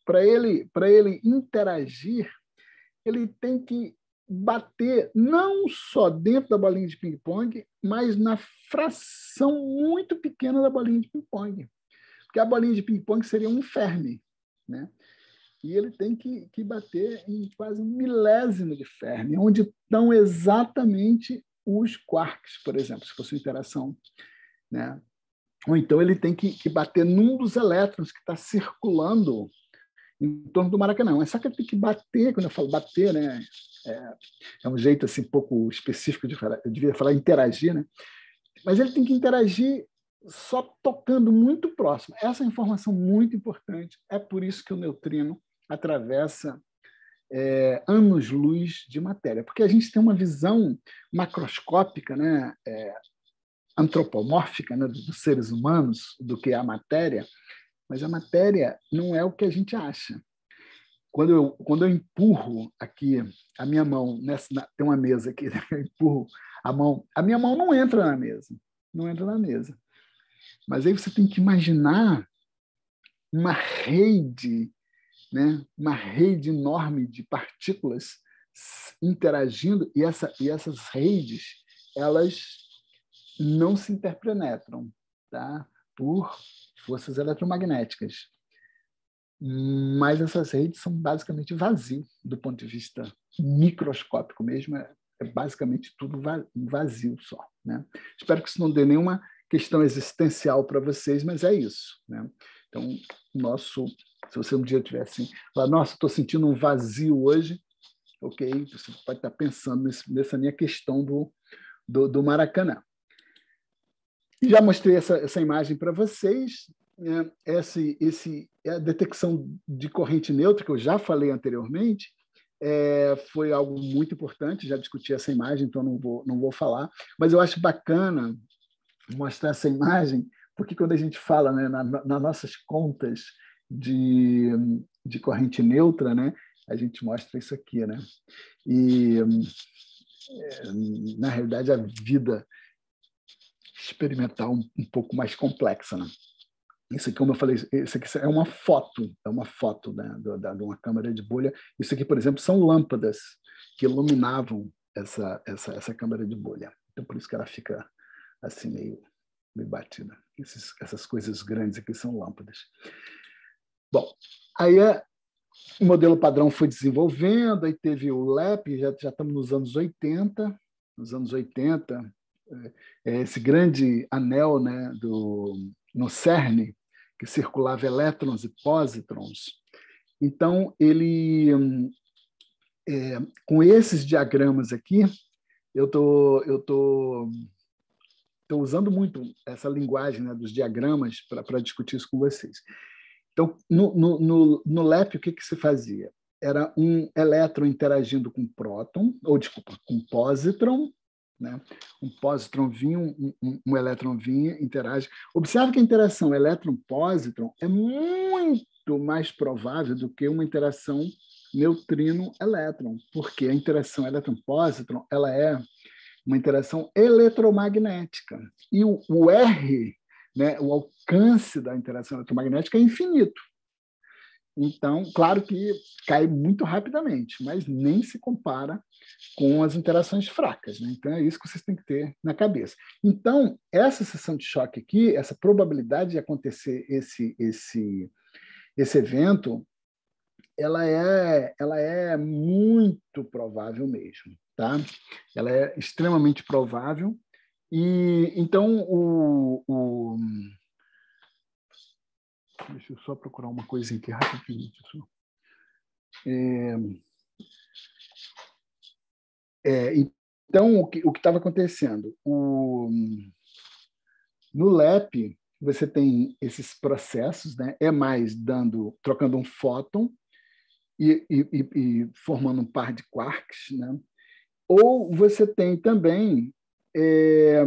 para ele, para ele interagir, ele tem que bater não só dentro da bolinha de ping-pong, mas na fração muito pequena da bolinha de ping-pong. Porque a bolinha de ping-pong seria um Fermi, né? E ele tem que, que bater em quase um milésimo de Fermi, onde estão exatamente os quarks, por exemplo, se fosse uma interação, né? Ou então ele tem que, que bater num dos elétrons que está circulando em torno do Maracanã. Mas só que ele tem que bater, quando eu falo bater, né? É, é um jeito assim, um pouco específico de falar, eu devia falar interagir, né? Mas ele tem que interagir só tocando muito próximo. Essa é uma informação muito importante. É por isso que o neutrino atravessa é, anos-luz de matéria, porque a gente tem uma visão macroscópica, né? É, antropomórfica, né? Dos seres humanos, do que é a matéria, mas a matéria não é o que a gente acha. Quando eu, quando eu empurro aqui a minha mão, nessa, tem uma mesa aqui, eu empurro a mão, a minha mão não entra na mesa, não entra na mesa. Mas aí você tem que imaginar uma rede, né? Uma rede enorme de partículas interagindo, e, essa, e essas redes, elas não se interpenetram, tá? Por forças eletromagnéticas. Mas essas redes são basicamente vazias do ponto de vista microscópico mesmo, é, é basicamente tudo vazio só, né? Espero que isso não dê nenhuma questão existencial para vocês, mas é isso, né? Então, nosso, se você um dia tiver assim, falar, nossa, estou sentindo um vazio hoje, ok, você pode estar pensando nesse, nessa minha questão do, do, do Maracanã. Já mostrei essa, essa imagem para vocês. Né? Esse, esse, a detecção de corrente neutra, que eu já falei anteriormente, é, foi algo muito importante. Já discuti essa imagem, então não vou, não vou falar. Mas eu acho bacana mostrar essa imagem, porque quando a gente fala, né, na, nas nossas contas de, de corrente neutra, né, a gente mostra isso aqui. Né? E, é, na realidade, a vida experimental um, um pouco mais complexa, né? Isso aqui, como eu falei, isso aqui é uma foto, é uma foto, né, da, de uma câmara de bolha. Isso aqui, por exemplo, são lâmpadas que iluminavam essa, essa, essa câmara de bolha. Então, por isso que ela fica assim, meio, meio batida. Esses, essas coisas grandes aqui são lâmpadas. Bom, aí é, o modelo padrão foi desenvolvendo, aí teve o L E P, já, já estamos nos anos oitenta, nos anos oitenta, é, esse grande anel, né, do, no CERN, que circulava elétrons e pósitrons. Então, ele, é, com esses diagramas aqui, eu tô, eu tô, tô usando muito essa linguagem, né, dos diagramas para discutir isso com vocês. Então, no, no, no, no L E P, o que, que se fazia? Era um elétron interagindo com próton, ou, desculpa, com pósitron, né? Um pósitron vinha, um, um, um elétron vinha, interage. Observe que a interação elétron-pósitron é muito mais provável do que uma interação neutrino-elétron, porque a interação elétron-pósitron ela é uma interação eletromagnética. E o, o R, né, o alcance da interação eletromagnética é infinito. Então, claro que cai muito rapidamente, mas nem se compara com as interações fracas. Né? Então, é isso que vocês têm que ter na cabeça. Então, essa seção de choque aqui, essa probabilidade de acontecer esse, esse, esse evento, ela é, ela é muito provável mesmo. Tá? Ela é extremamente provável. E, então, o... o deixa eu só procurar uma coisinha aqui rapidinho. É, é, então, o que o estava acontecendo? O, no L E P, você tem esses processos, né? É mais dando, trocando um fóton e, e, e formando um par de quarks, né? Ou você tem também... É,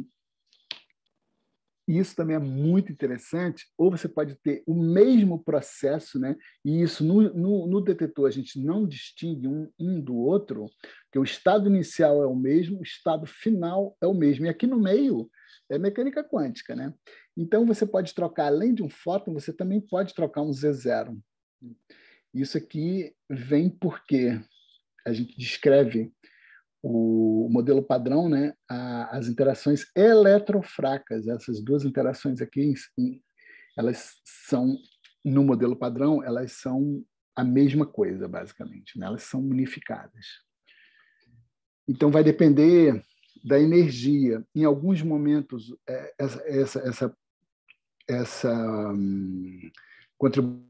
e isso também é muito interessante, ou você pode ter o mesmo processo, né? E isso no, no, no detetor a gente não distingue um, um do outro, que o estado inicial é o mesmo, o estado final é o mesmo. E aqui no meio é mecânica quântica, né? Então você pode trocar, além de um fóton, você também pode trocar um Z zero. Isso aqui vem porque a gente descreve o modelo padrão, né, as interações eletrofracas. Essas duas interações aqui, elas são, no modelo padrão, elas são a mesma coisa, basicamente, né? Elas são unificadas. Então, vai depender da energia. Em alguns momentos, essa, essa, essa, essa hum, contribuição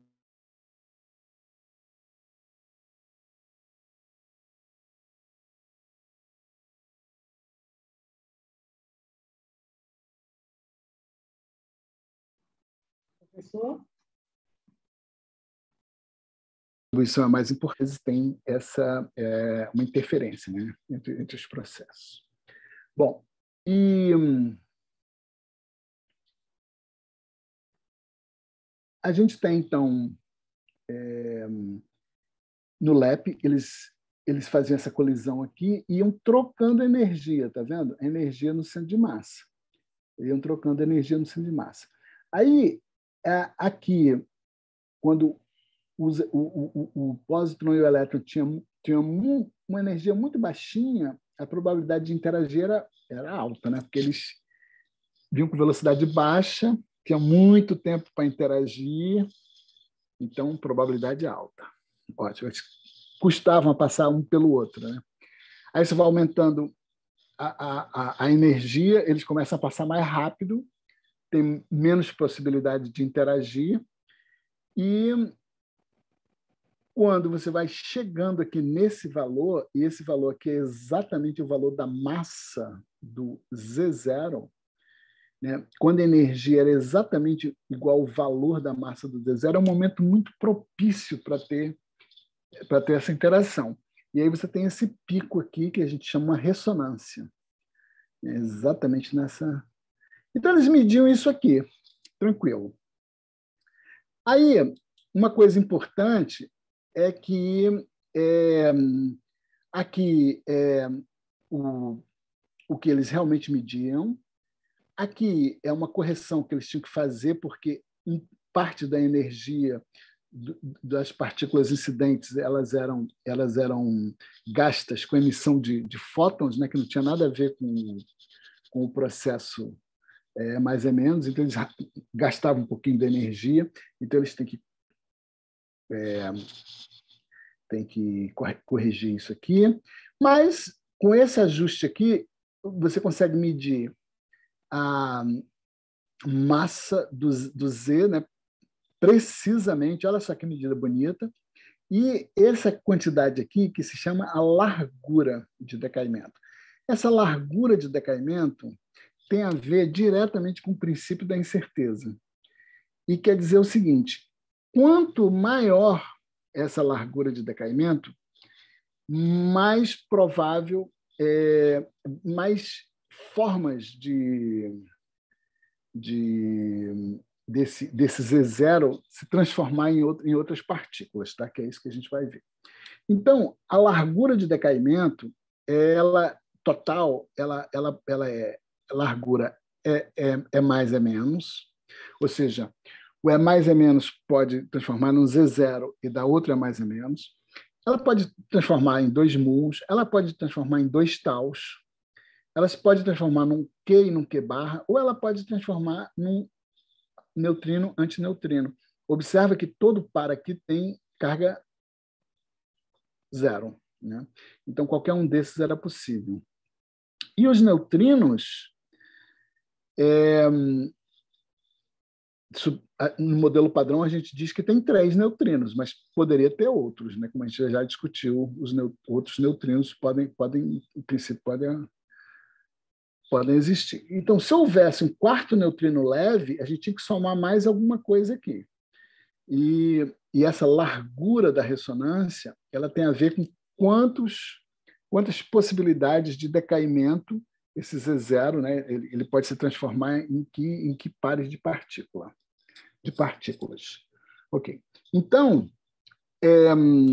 Professor? é mais importante, tem essa, é, uma interferência, né, entre, entre os processos. Bom, e hum, a gente tem, então, é, no L E P, eles, eles faziam essa colisão aqui e iam trocando energia, tá vendo? Energia no centro de massa. Iam trocando energia no centro de massa. Aí, aqui, quando os, o, o, o pósitron e o elétron tinham, tinham uma energia muito baixinha, a probabilidade de interagir era, era alta, né? Porque eles vinham com velocidade baixa, tinha muito tempo para interagir, então, probabilidade alta. Ótimo. Eles custavam a passar um pelo outro, né? Aí você vai aumentando a, a, a energia, eles começam a passar mais rápido, tem menos possibilidade de interagir, e quando você vai chegando aqui nesse valor, e esse valor aqui é exatamente o valor da massa do Z zero, né? Quando a energia era exatamente igual ao valor da massa do Z zero, é um momento muito propício para ter, para ter essa interação. E aí você tem esse pico aqui que a gente chama uma ressonância. É exatamente nessa... Então, eles mediam isso aqui, tranquilo. Aí, uma coisa importante é que é, aqui é o, o que eles realmente mediam, aqui é uma correção que eles tinham que fazer, porque parte da energia das partículas incidentes elas eram, elas eram gastas com emissão de, de fótons, né, que não tinha nada a ver com, com o processo é, mais ou menos, então eles gastavam um pouquinho de energia, então eles têm que, é, têm que corrigir isso aqui, mas com esse ajuste aqui, você consegue medir a massa do, do Z, né, precisamente, olha só que medida bonita, e essa quantidade aqui que se chama a largura de decaimento. Essa largura de decaimento tem a ver diretamente com o princípio da incerteza. E quer dizer o seguinte, quanto maior essa largura de decaimento, mais provável, é, mais formas de, de desse, desse Z zero se transformar em, outro, em outras partículas, tá? Que é isso que a gente vai ver. Então, a largura de decaimento, ela total, ela, ela, ela é largura é, é, é mais é menos, ou seja, o é mais é menos pode transformar num Z zero e da outra é mais é menos. Ela pode transformar em dois mols, ela pode transformar em dois taus, ela se pode transformar num Q e num Q barra, ou ela pode transformar num neutrino antineutrino. Observa que todo par aqui tem carga zero, né? Então, qualquer um desses era possível. E os neutrinos, é, no modelo padrão, a gente diz que tem três neutrinos, mas poderia ter outros, né? Como a gente já discutiu, os neut outros neutrinos podem, podem, em princípio, podem, podem existir. Então, se houvesse um quarto neutrino leve, a gente tinha que somar mais alguma coisa aqui. E, e essa largura da ressonância, ela tem a ver com quantos, quantas possibilidades de decaimento esse Z zero, né, ele, ele pode se transformar em que, em que pares de partícula, de partículas. Ok. Então, é,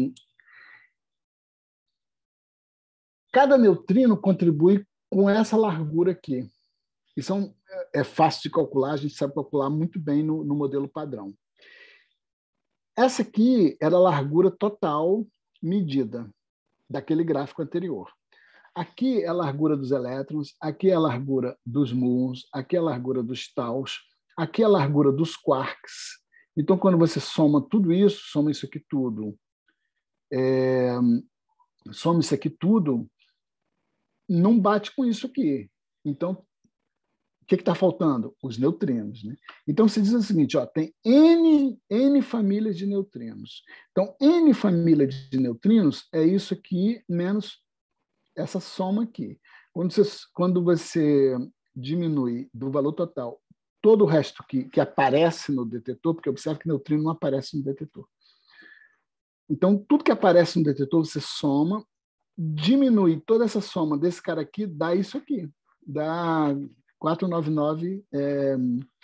cada neutrino contribui com essa largura aqui. Isso é, um, é fácil de calcular, a gente sabe calcular muito bem no, no modelo padrão. essa aqui era a largura total medida daquele gráfico anterior. Aqui é a largura dos elétrons, aqui é a largura dos muons, aqui é a largura dos taus, aqui é a largura dos quarks. Então, quando você soma tudo isso, soma isso aqui tudo, é, soma isso aqui tudo, não bate com isso aqui. Então, o que está faltando? Os neutrinos. Né? Então, se diz o seguinte, ó, tem N, N famílias de neutrinos. Então, N família de neutrinos é isso aqui menos essa soma aqui. Quando você, quando você diminui do valor total todo o resto que, que aparece no detetor, porque observe que neutrino não aparece no detetor. Então, tudo que aparece no detetor, você soma, diminui toda essa soma desse cara aqui, dá isso aqui. Dá quatrocentos e noventa e nove é,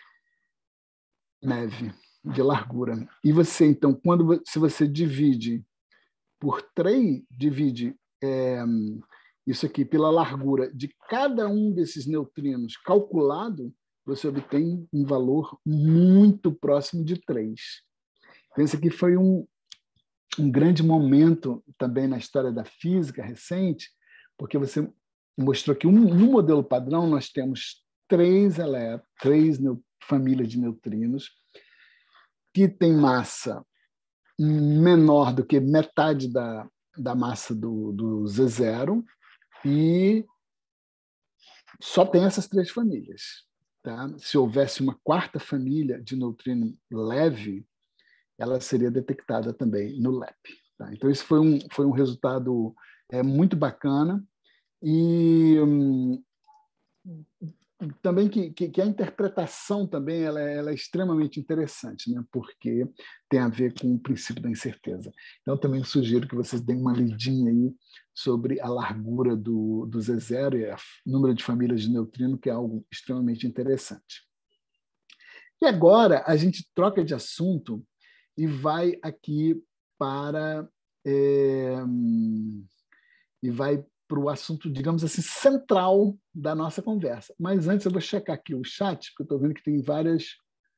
MeV de largura. E você, então, quando se você divide por três, divide é, isso aqui pela largura de cada um desses neutrinos calculado, você obtém um valor muito próximo de três. Então, esse aqui foi um, um grande momento também na história da física recente, porque você mostrou que um, no modelo padrão nós temos três, elétrons, três neu, famílias de neutrinos que têm massa menor do que metade da, da massa do, do Z zero e só tem essas três famílias. Tá? Se houvesse uma quarta família de neutrino leve, ela seria detectada também no L E P. Tá? Então, isso foi um, foi um resultado é, muito bacana e hum, também que, que, que a interpretação também ela, ela é extremamente interessante, né? Porque tem a ver com o princípio da incerteza. Então, também sugiro que vocês deem uma lidinha aí sobre a largura do, do Z zero e o número de famílias de neutrino, que é algo extremamente interessante. E agora a gente troca de assunto e vai aqui para... É, e vai para o assunto, digamos assim, central da nossa conversa. Mas antes eu vou checar aqui o chat, porque eu estou vendo que tem várias...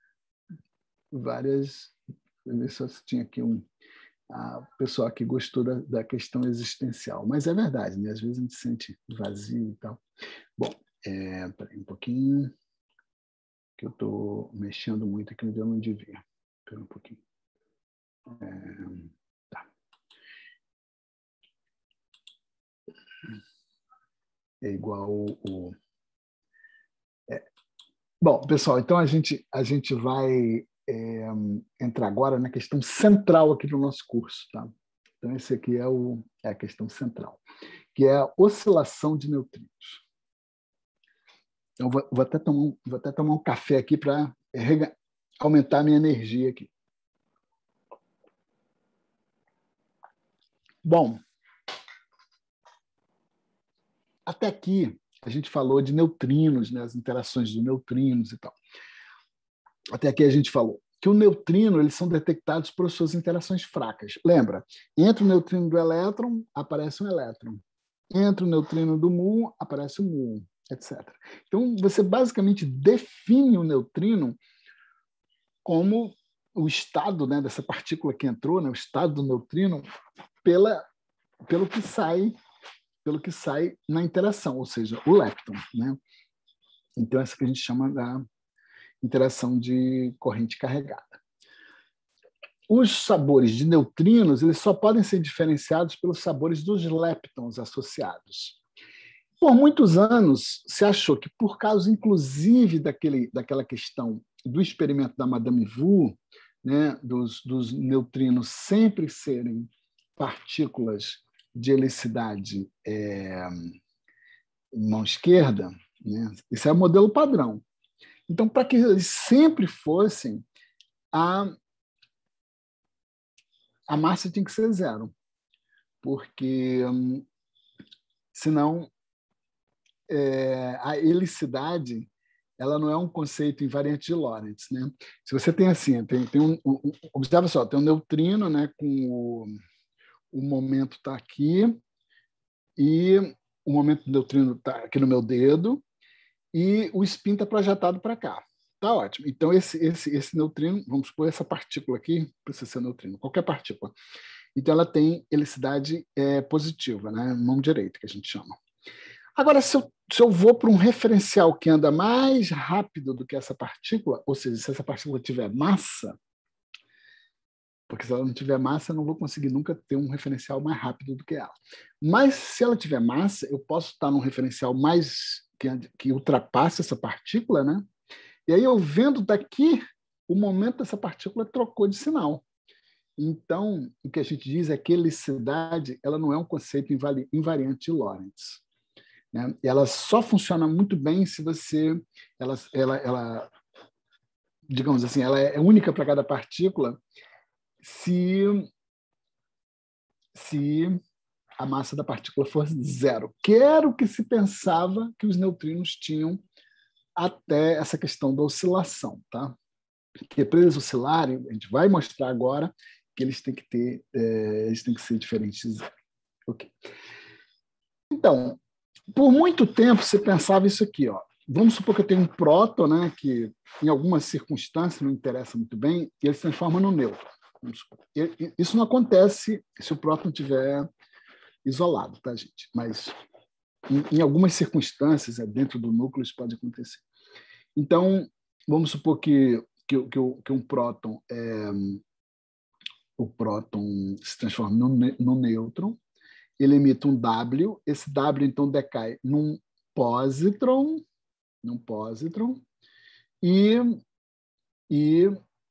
várias Deixa eu ver se tinha aqui um a pessoal que gostou da, da questão existencial. Mas é verdade, né? Às vezes a gente se sente vazio e tal. Bom, é, peraí um pouquinho, que eu estou mexendo muito aqui onde eu não devia. Espera um pouquinho. É, tá. É igual o... o é. Bom, pessoal, então a gente, a gente vai é, entrar agora na questão central aqui do nosso curso. Tá? Então, esse aqui é, o, é a questão central, que é a oscilação de neutrinos. Então, vou, vou, até, tomar, vou até tomar um café aqui para aumentar a minha energia aqui. Bom, até aqui a gente falou de neutrinos, né, as interações de neutrinos e tal. Até aqui a gente falou que o neutrino eles são detectados por suas interações fracas. Lembra? Entre o neutrino do elétron, aparece um elétron. Entre o neutrino do muon, aparece um muon, etcétera. Então, você basicamente define o neutrino como o estado, né, dessa partícula que entrou, né, o estado do neutrino, pela, pelo que sai, pelo que sai na interação, ou seja, o lepton. Né? Então, essa que a gente chama da interação de corrente carregada. Os sabores de neutrinos eles só podem ser diferenciados pelos sabores dos leptons associados. Por muitos anos, se achou que, por causa, inclusive, daquele, daquela questão do experimento da Madame Wu, né, dos, dos neutrinos sempre serem partículas de helicidade é, mão esquerda, né, esse é o modelo padrão. Então, para que eles sempre fossem, a, a massa tinha que ser zero, porque, hum, senão, é, a helicidade ela não é um conceito invariante de Lorentz. Né? Se você tem assim, tem, tem um, um, observa só, tem um neutrino, né, com o, o momento está aqui, e o momento do neutrino está aqui no meu dedo, e o spin está projetado para cá. Tá ótimo. Então, esse, esse, esse neutrino, vamos supor, essa partícula aqui, precisa ser neutrino, qualquer partícula. Então, ela tem helicidade é, positiva, né? Mão direita, que a gente chama. Agora, se eu, se eu vou para um referencial que anda mais rápido do que essa partícula, ou seja, se essa partícula tiver massa, porque se ela não tiver massa, eu não vou conseguir nunca ter um referencial mais rápido do que ela. Mas, se ela tiver massa, eu posso estar num referencial mais que, que ultrapasse essa partícula, né? E aí, eu vendo daqui, o momento dessa partícula trocou de sinal. Então, o que a gente diz é que helicidade ela não é um conceito invariante de Lorentz. Né? Ela só funciona muito bem se você... Ela, ela, ela, digamos assim, ela é única para cada partícula se, se a massa da partícula for zero, que era o que se pensava que os neutrinos tinham até essa questão da oscilação. Tá? Porque para eles oscilarem, a gente vai mostrar agora que eles têm que ter, é, eles têm que ser diferentes de zero. Okay. Então, por muito tempo se pensava isso aqui, ó. Vamos supor que eu tenho um próton, né, que em algumas circunstâncias não interessa muito bem, e ele se transforma no nêutron. Isso não acontece se o próton estiver isolado, tá, gente? Mas em, em algumas circunstâncias, dentro do núcleo, isso pode acontecer. Então, vamos supor que, que, que, que um próton, é, o próton se transforma no, no nêutron, ele emite um W, esse W, então, decai num positron, num positron, e, e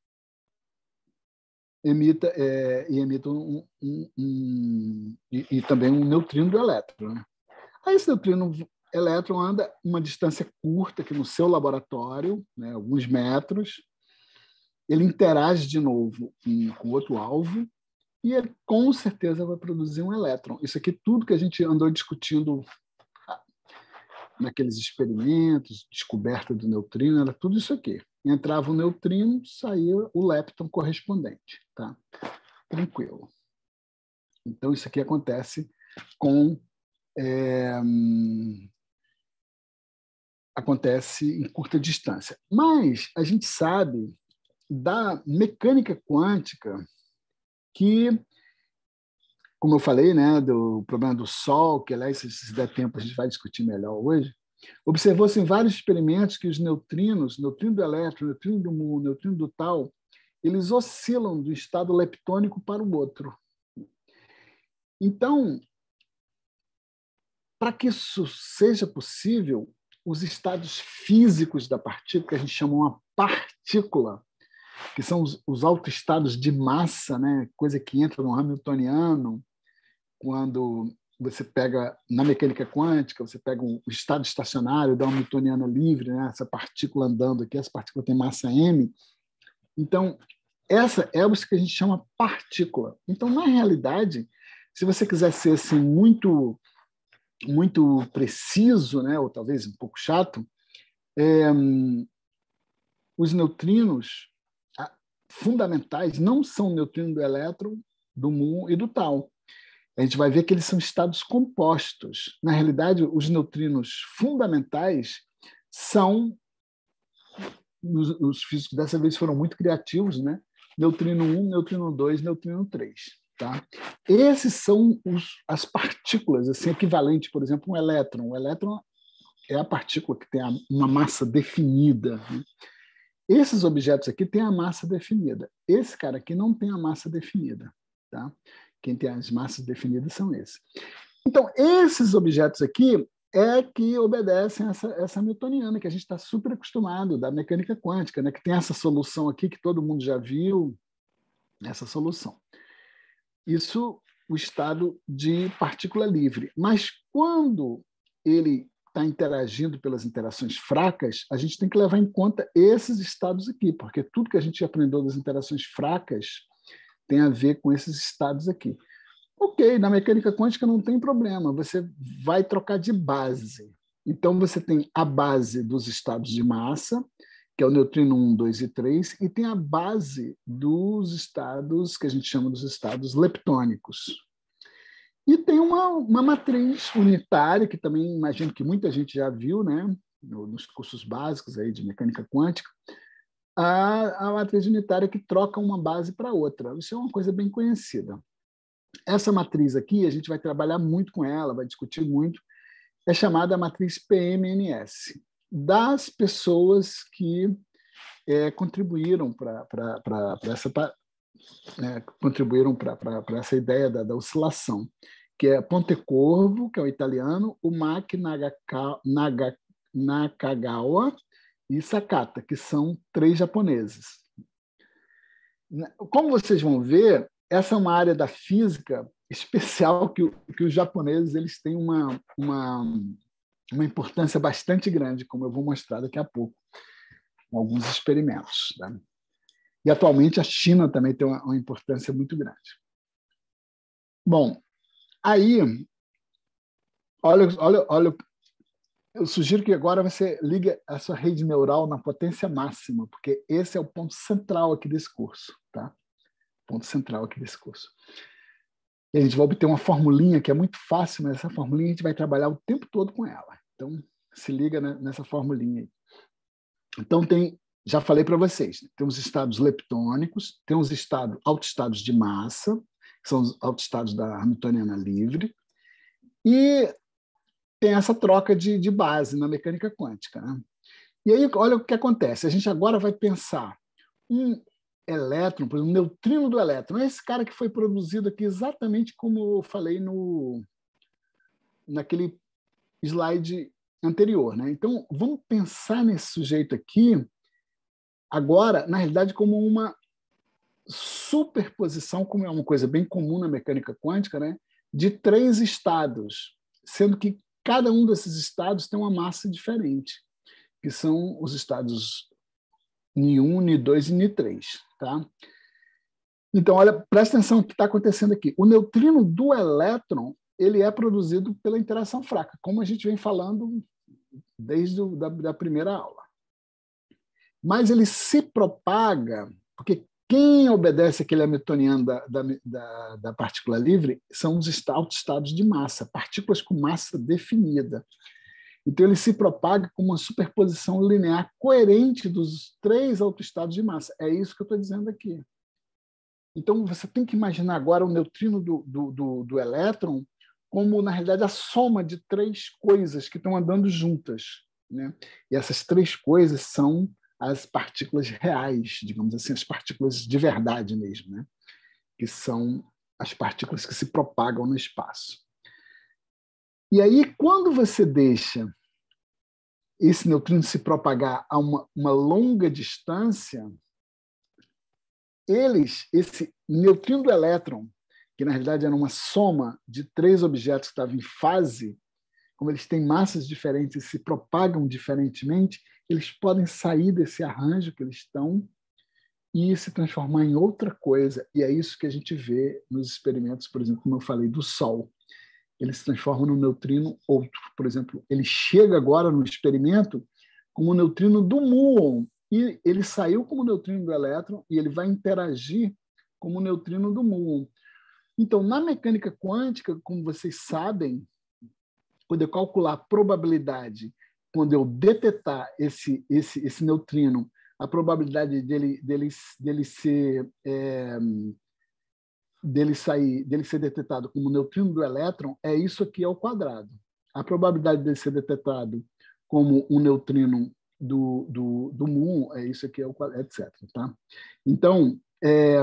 emita, é, e emita um, um, um e, e também um neutrino do elétron. Né? Aí esse neutrino elétron anda uma distância curta aqui no seu laboratório, né, alguns metros, ele interage de novo com outro alvo, e ele com certeza vai produzir um elétron. Isso aqui, tudo que a gente andou discutindo naqueles experimentos, descoberta do neutrino, era tudo isso aqui. Entrava o neutrino, saía o lepton correspondente. Tá? Tranquilo. Então, isso aqui acontece com... É, acontece em curta distância. Mas a gente sabe da mecânica quântica que, como eu falei, né, do problema do Sol, que, aliás, se der tempo, a gente vai discutir melhor hoje, observou-se em vários experimentos que os neutrinos, neutrino do elétron, neutrino do mu, neutrino do tal, eles oscilam do estado leptônico para o outro. Então, para que isso seja possível, os estados físicos da partícula, que a gente chama uma partícula, que são os, os autoestados de massa, né? Coisa que entra no Hamiltoniano, quando você pega, na mecânica quântica, você pega um estado estacionário da Hamiltoniana livre, né? Essa partícula andando aqui, essa partícula tem massa m. Então, essa é o que a gente chama partícula. Então, na realidade, se você quiser ser assim, muito, muito preciso, né? Ou talvez um pouco chato, é, os neutrinos fundamentais não são o neutrino do elétron, do mu e do tal. A gente vai ver que eles são estados compostos. Na realidade, os neutrinos fundamentais são, os, os físicos dessa vez foram muito criativos, né? Neutrino um, neutrino dois, neutrino três. Tá? Esses são os, as partículas, assim, equivalente, por exemplo, um elétron. O elétron é a partícula que tem uma massa definida, né? Esses objetos aqui têm a massa definida. Esse cara aqui não tem a massa definida. Tá? Quem tem as massas definidas são esses. Então, esses objetos aqui é que obedecem essa, essa Hamiltoniana, que a gente está super acostumado, da mecânica quântica, né? Que tem essa solução aqui que todo mundo já viu, essa solução. Isso, o estado de partícula livre. Mas quando ele está interagindo pelas interações fracas, a gente tem que levar em conta esses estados aqui, porque tudo que a gente aprendeu das interações fracas tem a ver com esses estados aqui. Ok, na mecânica quântica não tem problema, você vai trocar de base. Então, você tem a base dos estados de massa, que é o neutrino um, dois e três, e tem a base dos estados, que a gente chama dos estados leptônicos. E tem uma, uma matriz unitária, que também imagino que muita gente já viu, né? no, nos cursos básicos aí de mecânica quântica, a, a matriz unitária que troca uma base para outra. Isso é uma coisa bem conhecida. Essa matriz aqui, a gente vai trabalhar muito com ela, vai discutir muito, é chamada matriz P M N S, das pessoas que é, contribuíram para essa, é, contribuíram para essa ideia da, da oscilação, que é Pontecorvo, que é o italiano, o Maki Nagaka, Naga, Nakagawa e Sakata, que são três japoneses. Como vocês vão ver, essa é uma área da física especial que, que os japoneses eles têm uma, uma, uma importância bastante grande, como eu vou mostrar daqui a pouco, com alguns experimentos. Tá? E, atualmente, a China também tem uma, uma importância muito grande. Bom, aí, olha, olha, olha, eu sugiro que agora você ligue a sua rede neural na potência máxima, porque esse é o ponto central aqui desse curso. Tá? Ponto central aqui desse curso. E a gente vai obter uma formulinha que é muito fácil, mas essa formulinha a gente vai trabalhar o tempo todo com ela. Então, se liga nessa formulinha aí. Então, tem, já falei para vocês, tem os estados leptônicos, tem os estados, autoestados de massa, que são os autoestados da Hamiltoniana livre, e tem essa troca de, de base na mecânica quântica. Né? E aí, olha o que acontece. A gente agora vai pensar um elétron, por exemplo, um neutrino do elétron. É esse cara que foi produzido aqui exatamente como eu falei no, naquele slide anterior. Né? Então, vamos pensar nesse sujeito aqui, agora, na realidade, como uma superposição, como é uma coisa bem comum na mecânica quântica, né? De três estados, sendo que cada um desses estados tem uma massa diferente, que são os estados N um, N dois e N três. Tá? Então, olha, presta atenção no que está acontecendo aqui. O neutrino do elétron ele é produzido pela interação fraca, como a gente vem falando desde a da, da primeira aula. Mas ele se propaga, porque quem obedece aquele hamiltoniano da, da, da, da partícula livre são os autoestados de massa, partículas com massa definida. Então, ele se propaga com uma superposição linear coerente dos três autoestados de massa. É isso que eu estou dizendo aqui. Então, você tem que imaginar agora o neutrino do, do, do, do elétron como, na realidade, a soma de três coisas que estão andando juntas. Né? E essas três coisas são as partículas reais, digamos assim, as partículas de verdade mesmo, né? Que são as partículas que se propagam no espaço. E aí, quando você deixa esse neutrino se propagar a uma, uma longa distância, eles, esse neutrino do elétron, que na realidade era uma soma de três objetos que estavam em fase, como eles têm massas diferentes e se propagam diferentemente, eles podem sair desse arranjo que eles estão e se transformar em outra coisa. E é isso que a gente vê nos experimentos, por exemplo, como eu falei, do Sol. Ele se transforma num neutrino outro. Por exemplo, ele chega agora no experimento como um neutrino do muon, e ele saiu como neutrino do elétron e ele vai interagir como neutrino do muon. Então, na mecânica quântica, como vocês sabem, quando eu calcular a probabilidade, quando eu detectar esse, esse, esse neutrino, a probabilidade dele, dele, dele ser... É, dele sair, dele ser detectado como neutrino do elétron, é isso aqui ao quadrado. A probabilidade dele ser detectado como um neutrino do, do, do muon é isso aqui ao quadrado, etcétera. Tá? Então, é,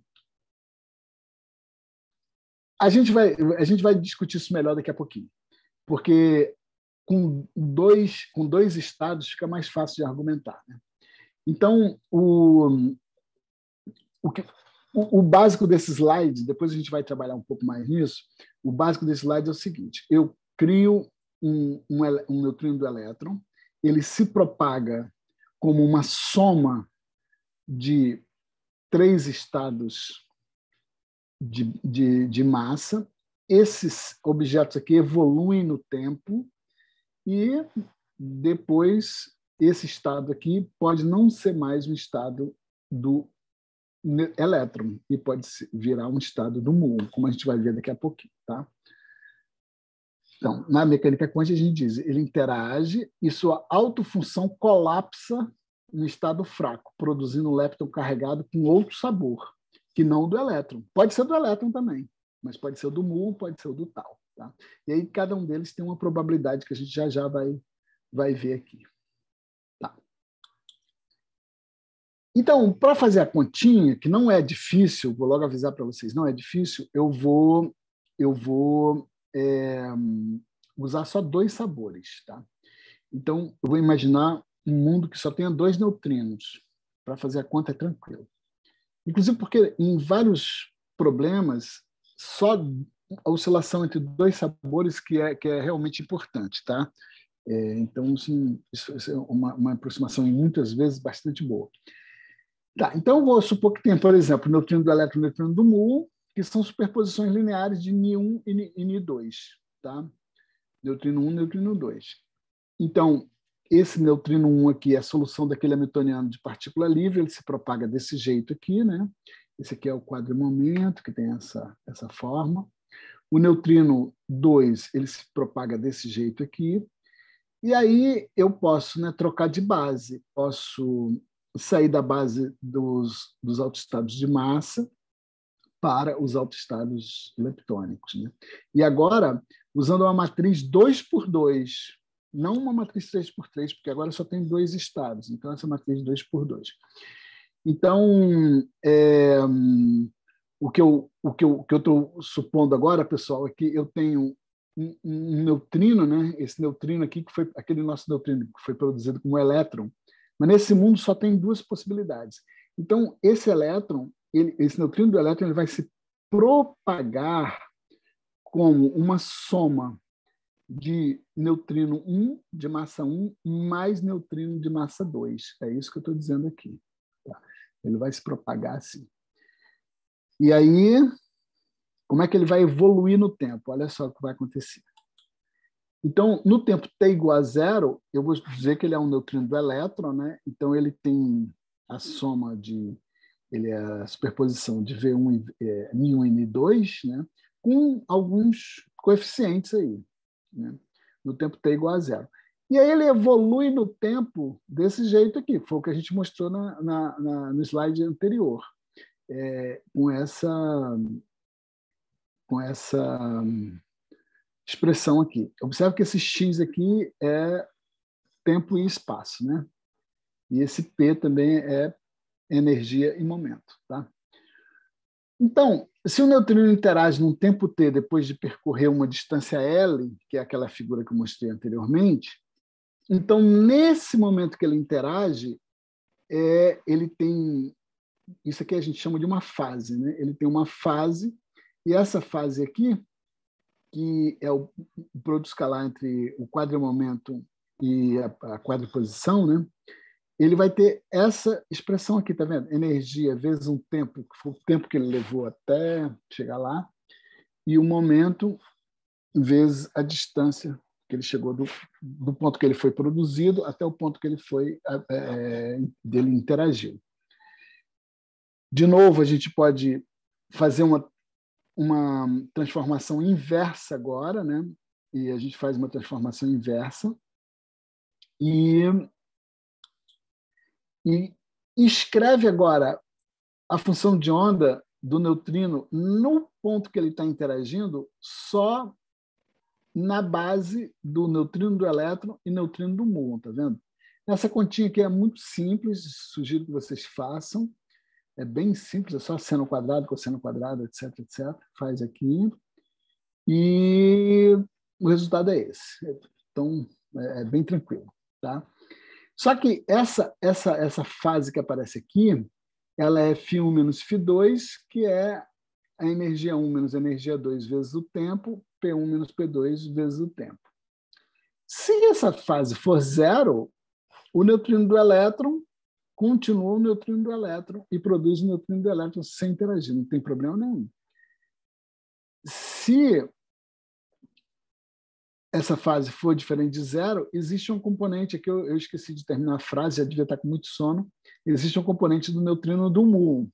a, gente vai, a gente vai discutir isso melhor daqui a pouquinho, porque com dois, com dois estados fica mais fácil de argumentar. Né? Então, o, o que... O, o básico desse slide, depois a gente vai trabalhar um pouco mais nisso, o básico desse slide é o seguinte, eu crio um, um, um neutrino do elétron, ele se propaga como uma soma de três estados de, de, de massa, esses objetos aqui evoluem no tempo e depois esse estado aqui pode não ser mais um estado do elétron e pode virar um estado do muon, como a gente vai ver daqui a pouquinho, tá? Então, na mecânica quântica, a gente diz, ele interage e sua autofunção colapsa no estado fraco, produzindo um lepton carregado com outro sabor, que não o do elétron. Pode ser do elétron também, mas pode ser o do mu, pode ser o do tau. Tá? E aí, cada um deles tem uma probabilidade que a gente já já vai, vai ver aqui. Tá. Então, para fazer a continha, que não é difícil, vou logo avisar para vocês, não é difícil, eu vou... Eu vou É, usar só dois sabores. Tá? Então, eu vou imaginar um mundo que só tenha dois neutrinos. Para fazer a conta é tranquilo. Inclusive porque em vários problemas, só a oscilação entre dois sabores que é, que é realmente importante. Tá? É, então, assim, isso, isso é uma, uma aproximação, muitas vezes, bastante boa. Tá, então, eu vou supor que tem, por exemplo, o neutrino do elétron e o neutrino do mu, que são superposições lineares de Ni um e Ni dois. Tá? Neutrino um, neutrino dois. Então, esse neutrino um aqui é a solução daquele hamiltoniano de partícula livre, ele se propaga desse jeito aqui, né? Esse aqui é o quadrimomento, que tem essa, essa forma. O neutrino dois, ele se propaga desse jeito aqui. E aí eu posso, né, trocar de base. Posso sair da base dos, dos autoestados de massa para os autoestados leptônicos. Né? E agora, usando uma matriz dois por dois, não uma matriz três por três, porque agora só tem dois estados, então essa matriz dois por dois. Então, é, o que eu o que eu que eu estou supondo agora, pessoal, é que eu tenho um, um neutrino, né? Esse neutrino aqui, que foi aquele nosso neutrino que foi produzido como elétron, mas nesse mundo só tem duas possibilidades. Então, esse elétron, ele, esse neutrino do elétron, ele vai se propagar como uma soma de neutrino um, de massa um, mais neutrino de massa dois. É isso que eu estou dizendo aqui. Tá? Ele vai se propagar assim. E aí, como é que ele vai evoluir no tempo? Olha só o que vai acontecer. Então, no tempo t igual a zero, eu vou dizer que ele é um neutrino do elétron, né? Então, ele tem a soma de... Ele é a superposição de V um, é, Ni um e Ni dois, né? Com alguns coeficientes aí, né? No tempo t igual a zero. E aí ele evolui no tempo desse jeito aqui, foi o que a gente mostrou na, na, na, no slide anterior, é, com essa, com essa expressão aqui. Observe que esse x aqui é tempo e espaço, né? E esse p também é energia e momento. Tá? Então, se o neutrino interage num tempo t depois de percorrer uma distância L, que é aquela figura que eu mostrei anteriormente, então, nesse momento que ele interage, é, ele tem... Isso aqui a gente chama de uma fase. Né? Ele tem uma fase, e essa fase aqui, que é o, o produto escalar entre o quadrimomento e a, a quadriposição, né? Ele vai ter essa expressão aqui, tá vendo? Energia vezes um tempo, que foi o tempo que ele levou até chegar lá, e o momento vezes a distância que ele chegou do, do ponto que ele foi produzido até o ponto que ele foi é, dele interagiu. De novo, a gente pode fazer uma, uma transformação inversa agora, né? E a gente faz uma transformação inversa e E escreve agora a função de onda do neutrino no ponto que ele está interagindo só na base do neutrino do elétron e neutrino do muon, tá vendo? Essa continha aqui é muito simples, sugiro que vocês façam. É bem simples, é só seno quadrado, cosseno quadrado, etc, etc. Faz aqui. E o resultado é esse. Então, é bem tranquilo, tá? Só que essa, essa, essa fase que aparece aqui, ela é φ um menos φ dois, que é a energia um menos a energia dois vezes o tempo, P um menos P dois vezes o tempo. Se essa fase for zero, o neutrino do elétron continua o neutrino do elétron e produz o neutrino do elétron sem interagir, não tem problema nenhum. Se essa fase for diferente de zero, existe um componente, aqui eu, eu esqueci de terminar a frase, já devia estar com muito sono, existe um componente do neutrino do muon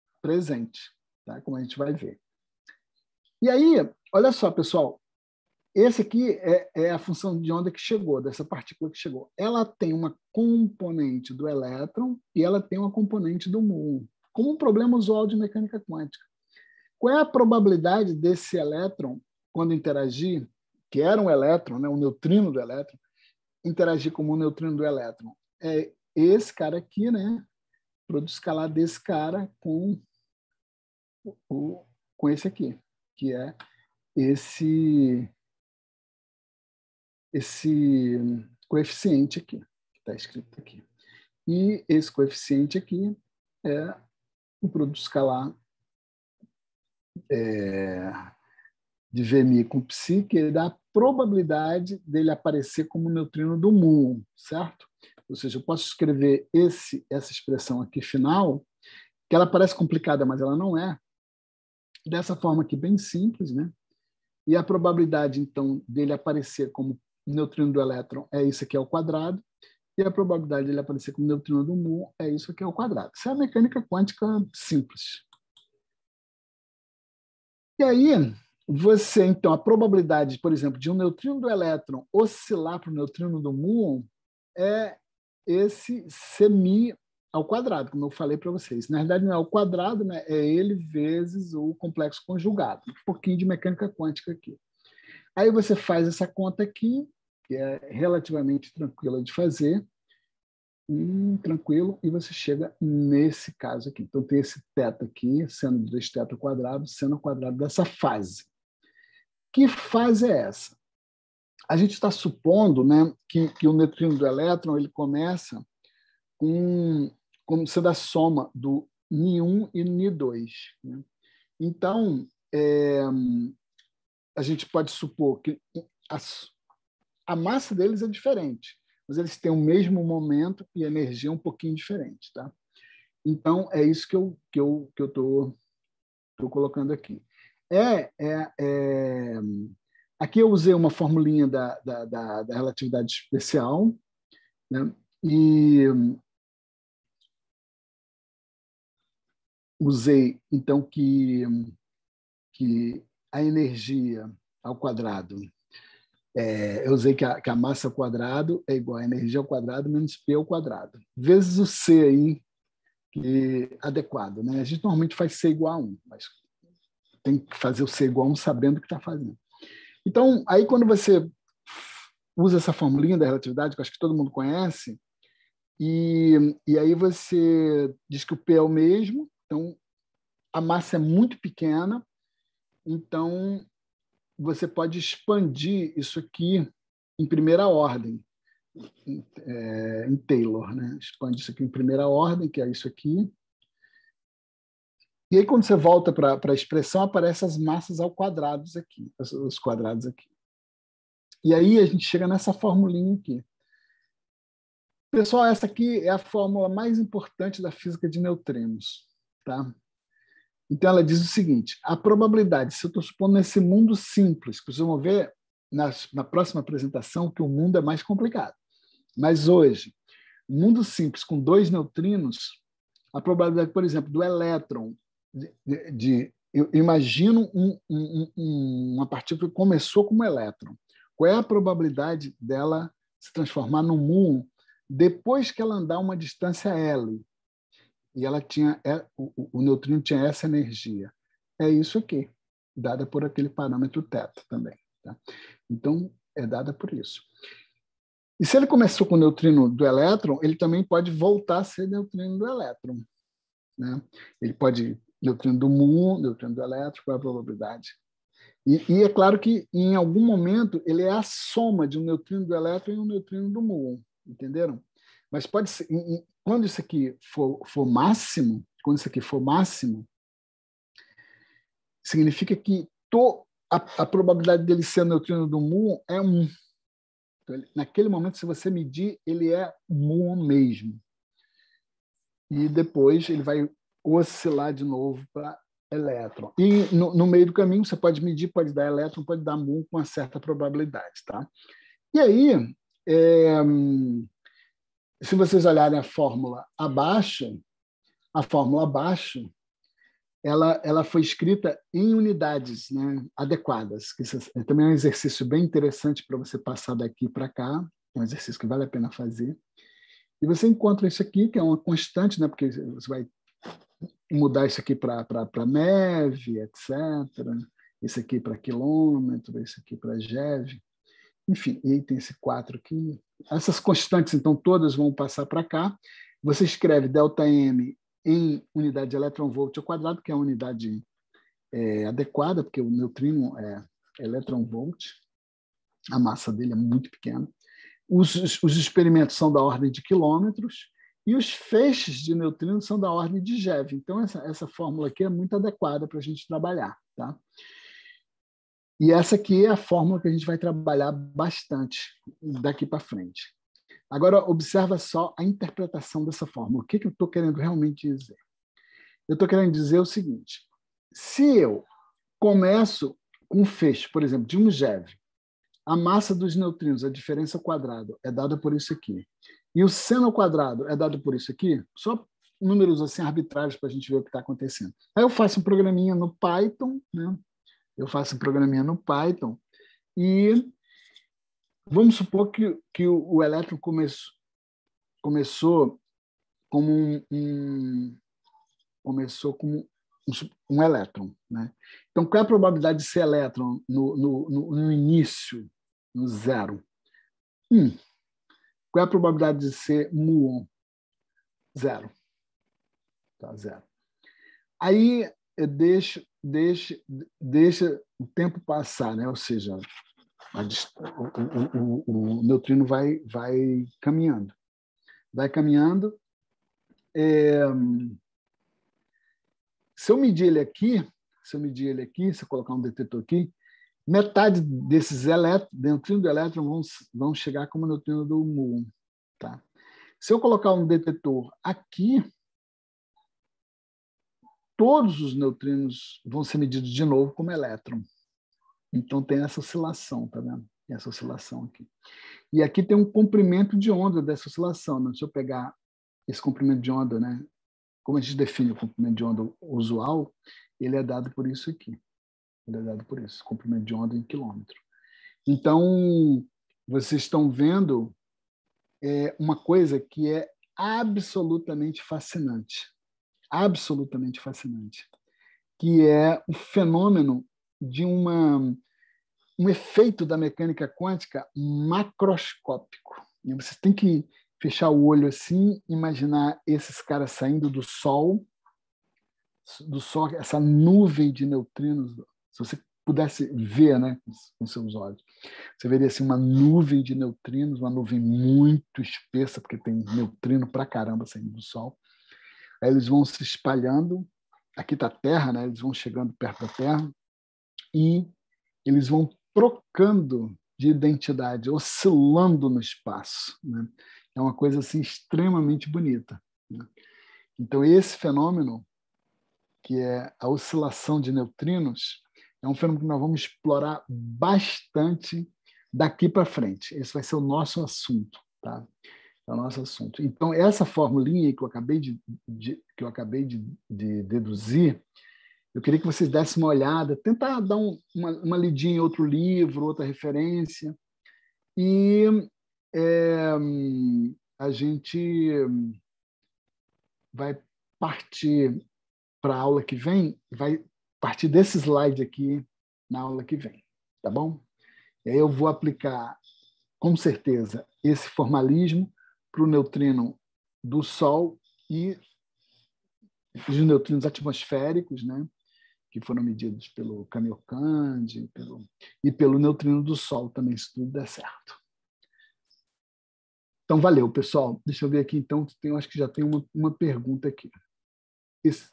presente, tá? Como a gente vai ver. E aí, olha só, pessoal, esse aqui é, é a função de onda que chegou, dessa partícula que chegou. Ela tem uma componente do elétron e ela tem uma componente do muon, como um problema usual de mecânica quântica. Qual é a probabilidade desse elétron, quando interagir, que era um elétron, né, um neutrino do elétron, interagir com o neutrino do elétron? É esse cara aqui, né? Produto escalar desse cara com, o, com esse aqui, que é esse, esse coeficiente aqui, que está escrito aqui. E esse coeficiente aqui é o produto escalar é, de V M I com psi, que dá a probabilidade dele aparecer como neutrino do muon, certo? Ou seja, eu posso escrever esse, essa expressão aqui final, que ela parece complicada, mas ela não é, dessa forma aqui, bem simples, né? E a probabilidade, então, dele aparecer como neutrino do elétron é isso aqui ao quadrado, e a probabilidade dele aparecer como neutrino do muon é isso aqui ao quadrado. Isso é a mecânica quântica simples. E aí, você, então, a probabilidade, por exemplo, de um neutrino do elétron oscilar para o neutrino do muon é esse semi ao quadrado, como eu falei para vocês. Na verdade, não é ao quadrado, né? É ele vezes o complexo conjugado. Um pouquinho de mecânica quântica aqui. Aí você faz essa conta aqui, que é relativamente tranquila de fazer, e tranquilo, e você chega nesse caso aqui. Então, tem esse θ aqui, seno de dois θ ao quadrado, seno ao quadrado dessa fase. Que fase é essa? A gente está supondo, né, que, que o neutrino do elétron ele começa com, como sendo a soma do N I um e N I dois. Né? Então, é, a gente pode supor que a, a massa deles é diferente, mas eles têm o mesmo momento e energia um pouquinho diferente. Tá? Então, é isso que eu que eu que eu estou tô colocando aqui. É, é, é, aqui eu usei uma formulinha da, da, da, da relatividade especial, né? E usei, então, que, que a energia ao quadrado, é, eu usei que a, que a massa ao quadrado é igual a energia ao quadrado menos P ao quadrado, vezes o C aí, que é adequado. Né? A gente normalmente faz C igual a um, mas tem que fazer o C igual a um sabendo o que está fazendo. Então, aí quando você usa essa formulinha da relatividade, que eu acho que todo mundo conhece, e, e aí você diz que o P é o mesmo, então a massa é muito pequena, então você pode expandir isso aqui em primeira ordem, em, é, em Taylor, né? Expande isso aqui em primeira ordem, que é isso aqui. E aí, quando você volta para a expressão, aparecem as massas ao quadrado aqui, os quadrados aqui. E aí a gente chega nessa formulinha aqui. Pessoal, essa aqui é a fórmula mais importante da física de neutrinos. Tá? Então, ela diz o seguinte, a probabilidade, se eu estou supondo nesse mundo simples, que vocês vão ver na, na próxima apresentação que o mundo é mais complicado. Mas hoje, mundo simples com dois neutrinos, a probabilidade, por exemplo, do elétron, de, de, de eu imagino um, um, um, uma partícula que começou como elétron. Qual é a probabilidade dela se transformar no muon depois que ela andar uma distância L? E ela tinha, o, o neutrino tinha essa energia. É isso aqui, dada por aquele parâmetro θ também. Tá? Então, é dada por isso. E se ele começou com o neutrino do elétron, ele também pode voltar a ser neutrino do elétron. Né? Ele pode neutrino do muon, neutrino do elétron, qual é a probabilidade? E, e é claro que, em algum momento, ele é a soma de um neutrino do elétron e um neutrino do muon. Entenderam? Mas pode ser, quando isso aqui for, for máximo, quando isso aqui for máximo, significa que to, a, a probabilidade dele ser neutrino do muon é um. Então, ele, naquele momento, se você medir, ele é muon mesmo. E depois ele vai oscilar de novo para elétron. E no, no meio do caminho, você pode medir, pode dar elétron, pode dar muon com uma certa probabilidade. Tá? E aí, é, se vocês olharem a fórmula abaixo, a fórmula abaixo, ela, ela foi escrita em unidades, né, adequadas. Que isso é também um exercício bem interessante para você passar daqui para cá, é um exercício que vale a pena fazer. E você encontra isso aqui, que é uma constante, né, porque você vai mudar isso aqui para neve, etcétera. Isso aqui para quilômetro, isso aqui para GeV. Enfim, e aí tem esse quatro aqui. Essas constantes, então, todas vão passar para cá. Você escreve ΔM em unidade de elétron-volt ao quadrado, que é a unidade é, adequada, porque o neutrino é elétron-volt. A massa dele é muito pequena. Os, os experimentos são da ordem de quilômetros e os feixes de neutrinos são da ordem de GeV. Então, essa, essa fórmula aqui é muito adequada para a gente trabalhar. Tá? E essa aqui é a fórmula que a gente vai trabalhar bastante daqui para frente. Agora, observa só a interpretação dessa fórmula. O que, que eu estou querendo realmente dizer? Eu estou querendo dizer o seguinte. Se eu começo com um feixe, por exemplo, de um GeV, a massa dos neutrinos, a diferença ao quadrado, é dada por isso aqui. E o seno ao quadrado é dado por isso aqui. Só números assim arbitrários para a gente ver o que está acontecendo. Aí eu faço um programinha no Python, né? Eu faço um programinha no Python e vamos supor que, que o, o elétron começou, começou como um, um, começou como um, um elétron. Né? Então, qual é a probabilidade de ser elétron no, no, no, no início, no zero? Um. Qual é a probabilidade de ser muon? Zero. Tá, zero. Aí eu deixo, deixo, deixa o tempo passar, né? Ou seja, a, o, o, o, o neutrino vai, vai caminhando. Vai caminhando. É, se eu medir ele aqui, se eu medir ele aqui, se eu colocar um detetor aqui, metade desses elétrons, neutrinos do elétron vão, vão chegar como neutrino do muon. Tá? Se eu colocar um detetor aqui, todos os neutrinos vão ser medidos de novo como elétron. Então, tem essa oscilação, tá vendo? Essa oscilação aqui. E aqui tem um comprimento de onda dessa oscilação. Né? Se eu pegar esse comprimento de onda, né? Como a gente define o comprimento de onda usual, ele é dado por isso aqui. Ele é dado por isso, comprimento de onda em quilômetro. Então, vocês estão vendo é, uma coisa que é absolutamente fascinante. Absolutamente fascinante. Que é o fenômeno de uma, um efeito da mecânica quântica macroscópico. E você tem que fechar o olho assim, imaginar esses caras saindo do Sol, do Sol, essa nuvem de neutrinos. Se você pudesse ver, né, com seus olhos, você veria assim, uma nuvem de neutrinos, uma nuvem muito espessa, porque tem neutrino pra caramba saindo do Sol. Aí eles vão se espalhando. Aqui está a Terra, né? Eles vão chegando perto da Terra e eles vão trocando de identidade, oscilando no espaço. Né? É uma coisa assim extremamente bonita. Né? Então, esse fenômeno, que é a oscilação de neutrinos, é um fenômeno que nós vamos explorar bastante daqui para frente. Esse vai ser o nosso assunto. Tá? É o nosso assunto. Então, essa formulinha que eu acabei de, de, que eu acabei de, de deduzir, eu queria que vocês dessem uma olhada, tentar dar um, uma, uma lidinha em outro livro, outra referência, e é, a gente vai partir para a aula que vem, vai partir desse slide aqui na aula que vem, tá bom? E aí eu vou aplicar, com certeza, esse formalismo para o neutrino do Sol e os neutrinos atmosféricos, né? Que foram medidos pelo Kamiokande pelo, e pelo neutrino do Sol também, se tudo der certo. Então, valeu, pessoal. Deixa eu ver aqui, então, tem, eu acho que já tem uma, uma pergunta aqui. Esse,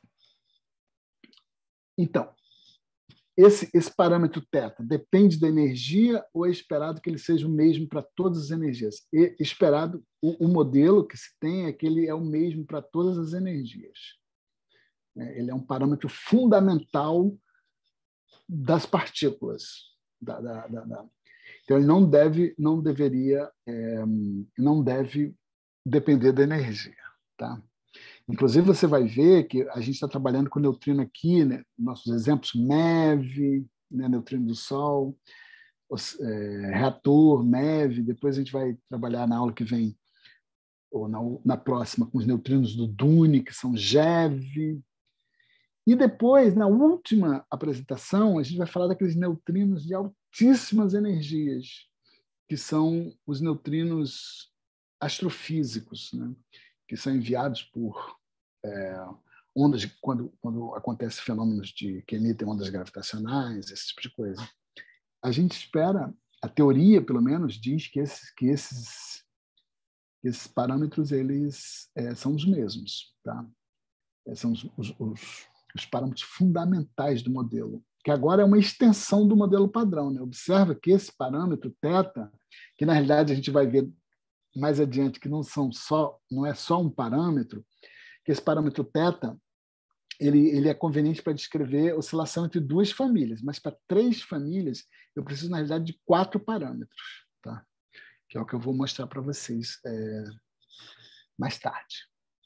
então, esse, esse parâmetro θ depende da energia ou é esperado que ele seja o mesmo para todas as energias? E esperado, o, o modelo que se tem é que ele é o mesmo para todas as energias. Ele é um parâmetro fundamental das partículas. Da, da, da, da. Então, ele não deve, não deveria, é, não deve depender da energia. Tá? Inclusive, você vai ver que a gente está trabalhando com neutrino aqui, né? Nossos exemplos, MEV, né? Neutrino do Sol, os, é, reator, MEV. Depois a gente vai trabalhar na aula que vem, ou na, na próxima, com os neutrinos do Dune, que são GeV. E depois, na última apresentação, a gente vai falar daqueles neutrinos de altíssimas energias, que são os neutrinos astrofísicos, né? Que são enviados por é, ondas, quando, quando acontecem fenômenos de que emitem ondas gravitacionais, esse tipo de coisa. A gente espera, a teoria, pelo menos, diz que esses, que esses, esses parâmetros eles, é, são os mesmos. Tá? É, são os, os, os, os parâmetros fundamentais do modelo, que agora é uma extensão do modelo padrão. Né? Observa que esse parâmetro θ, que na realidade a gente vai ver mais adiante que não são só, não é só um parâmetro, que esse parâmetro θ ele, ele é conveniente para descrever oscilação entre duas famílias, mas para três famílias eu preciso, na realidade, de quatro parâmetros, tá? Que é o que eu vou mostrar para vocês é, mais tarde.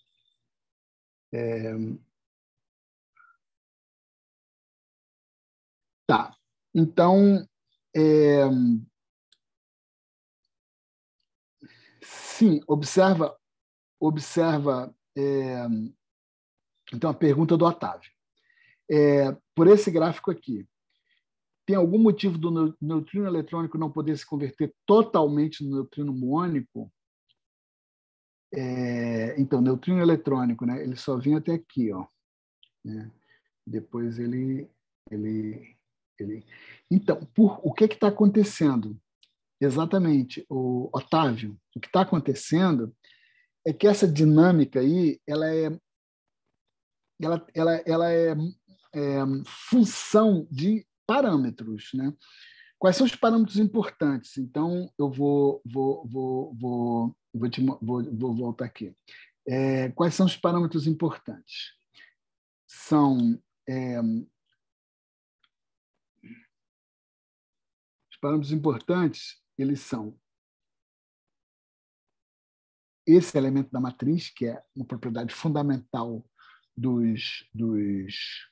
É... Tá, então, é... sim, observa, observa é... então a pergunta do Otávio. É, por esse gráfico aqui, tem algum motivo do neutrino eletrônico não poder se converter totalmente no neutrino muônico? É, então, neutrino eletrônico, né, ele só vinha até aqui, ó, né? Depois ele, ele, ele... Então, por, o que está acontecendo? Exatamente, o Otávio, o que está acontecendo é que essa dinâmica aí, ela é, ela, ela, ela é, é função de parâmetros, né? Quais são os parâmetros importantes? Então, eu vou, vou, vou, vou, vou, te, vou, vou voltar aqui. É, quais são os parâmetros importantes? São é, os parâmetros importantes, eles são esse elemento da matriz, que é uma propriedade fundamental dos, dos,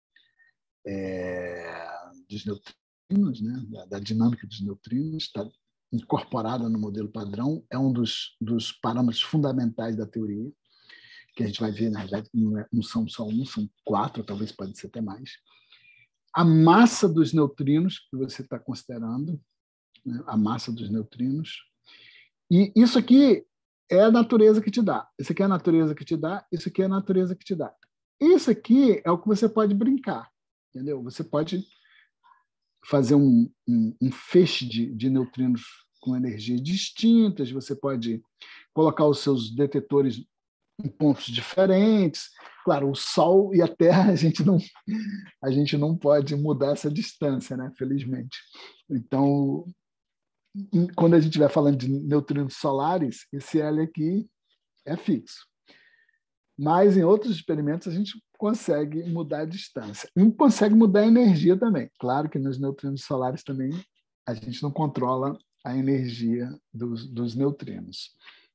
é, dos neutrinos, né? da, da dinâmica dos neutrinos, está incorporada no modelo padrão, é um dos, dos parâmetros fundamentais da teoria, que a gente vai ver, na verdade, não, é, não são só um, são quatro, talvez pode ser até mais. A massa dos neutrinos que você está considerando, né? A massa dos neutrinos. E isso aqui é a natureza que te dá. Isso aqui é a natureza que te dá, isso aqui é a natureza que te dá. Isso aqui é o que você pode brincar, entendeu? Você pode fazer um, um, um feixe de, de neutrinos com energias distintas, você pode colocar os seus detetores em pontos diferentes. Claro, o Sol e a Terra, a gente não, a gente não pode mudar essa distância, né? Felizmente. Então, quando a gente estiver falando de neutrinos solares, esse L aqui é fixo. Mas em outros experimentos a gente consegue mudar a distância. E consegue mudar a energia também. Claro que nos neutrinos solares também a gente não controla a energia dos, dos neutrinos.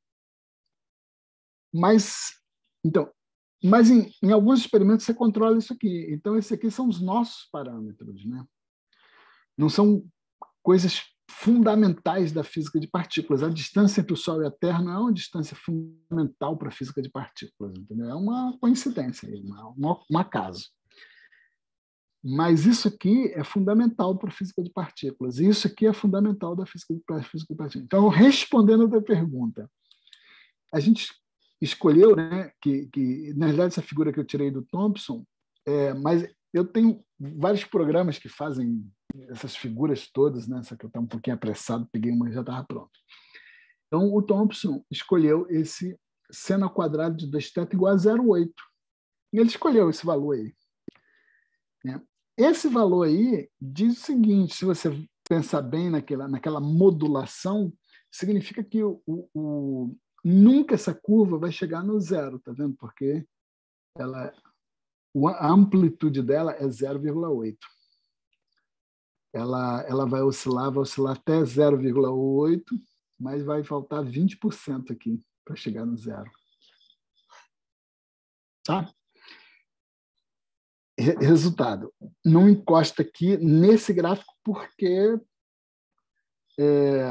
Mas, então, mas em, em alguns experimentos você controla isso aqui. Então, esses aqui são os nossos parâmetros, né? Não são coisas fundamentais da física de partículas. A distância entre o Sol e a Terra não é uma distância fundamental para a física de partículas, entendeu? É uma coincidência, uma, um acaso. Mas isso aqui é fundamental para a física de partículas. E isso aqui é fundamental da física de, para a física de partículas. Então, respondendo a tua pergunta, a gente escolheu, né, que, que, na verdade, essa figura que eu tirei do Thompson, é, mas eu tenho vários programas que fazem essas figuras todas, né? Só que eu estava um pouquinho apressado, peguei uma e já estava pronto. Então, o Thompson escolheu esse seno ao quadrado de dois θ igual a zero vírgula oito. E ele escolheu esse valor aí. Né? Esse valor aí diz o seguinte, se você pensar bem naquela, naquela modulação, significa que o, o, o, nunca essa curva vai chegar no zero, tá vendo? Porque ela, a amplitude dela é zero vírgula oito. Ela, ela vai oscilar, vai oscilar até zero vírgula oito, mas vai faltar vinte por cento aqui para chegar no zero. Tá? Resultado, não encosta aqui nesse gráfico porque é,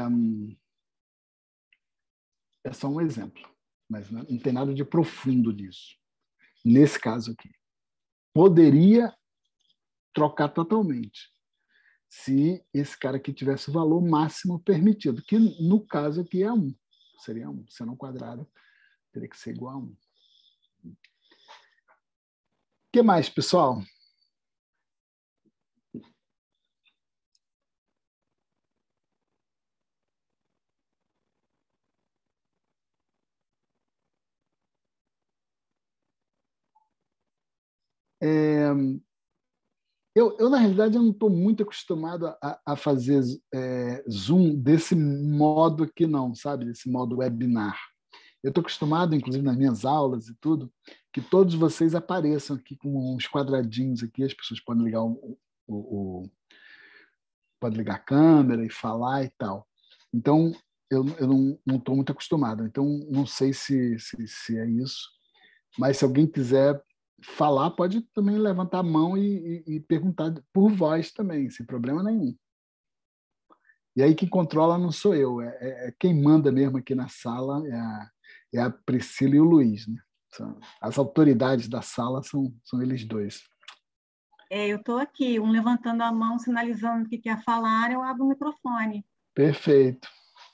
é só um exemplo, mas não tem nada de profundo nisso. Nesse caso aqui. Poderia trocar totalmente se esse cara aqui tivesse o valor máximo permitido, que no caso aqui é um. Seria um. Sendo um quadrado, teria que ser igual a um. O que mais, pessoal? É, eu, eu, na realidade, eu não estou muito acostumado a, a fazer é, Zoom desse modo aqui, não, sabe? Desse modo webinar. Eu estou acostumado, inclusive nas minhas aulas e tudo, que todos vocês apareçam aqui com uns quadradinhos aqui, as pessoas podem ligar o, o, o pode ligar a câmera e falar e tal. Então, eu, eu não estou muito acostumado. Então, não sei se, se, se é isso. Mas se alguém quiser falar, pode também levantar a mão e, e, e perguntar por voz também, sem problema nenhum. E aí quem controla não sou eu, é, é quem manda mesmo aqui na sala é a, é a Priscila e o Luiz. Né? As autoridades da sala são, são eles dois. É, eu estou aqui, um levantando a mão, sinalizando que quer falar, eu abro o microfone. Perfeito.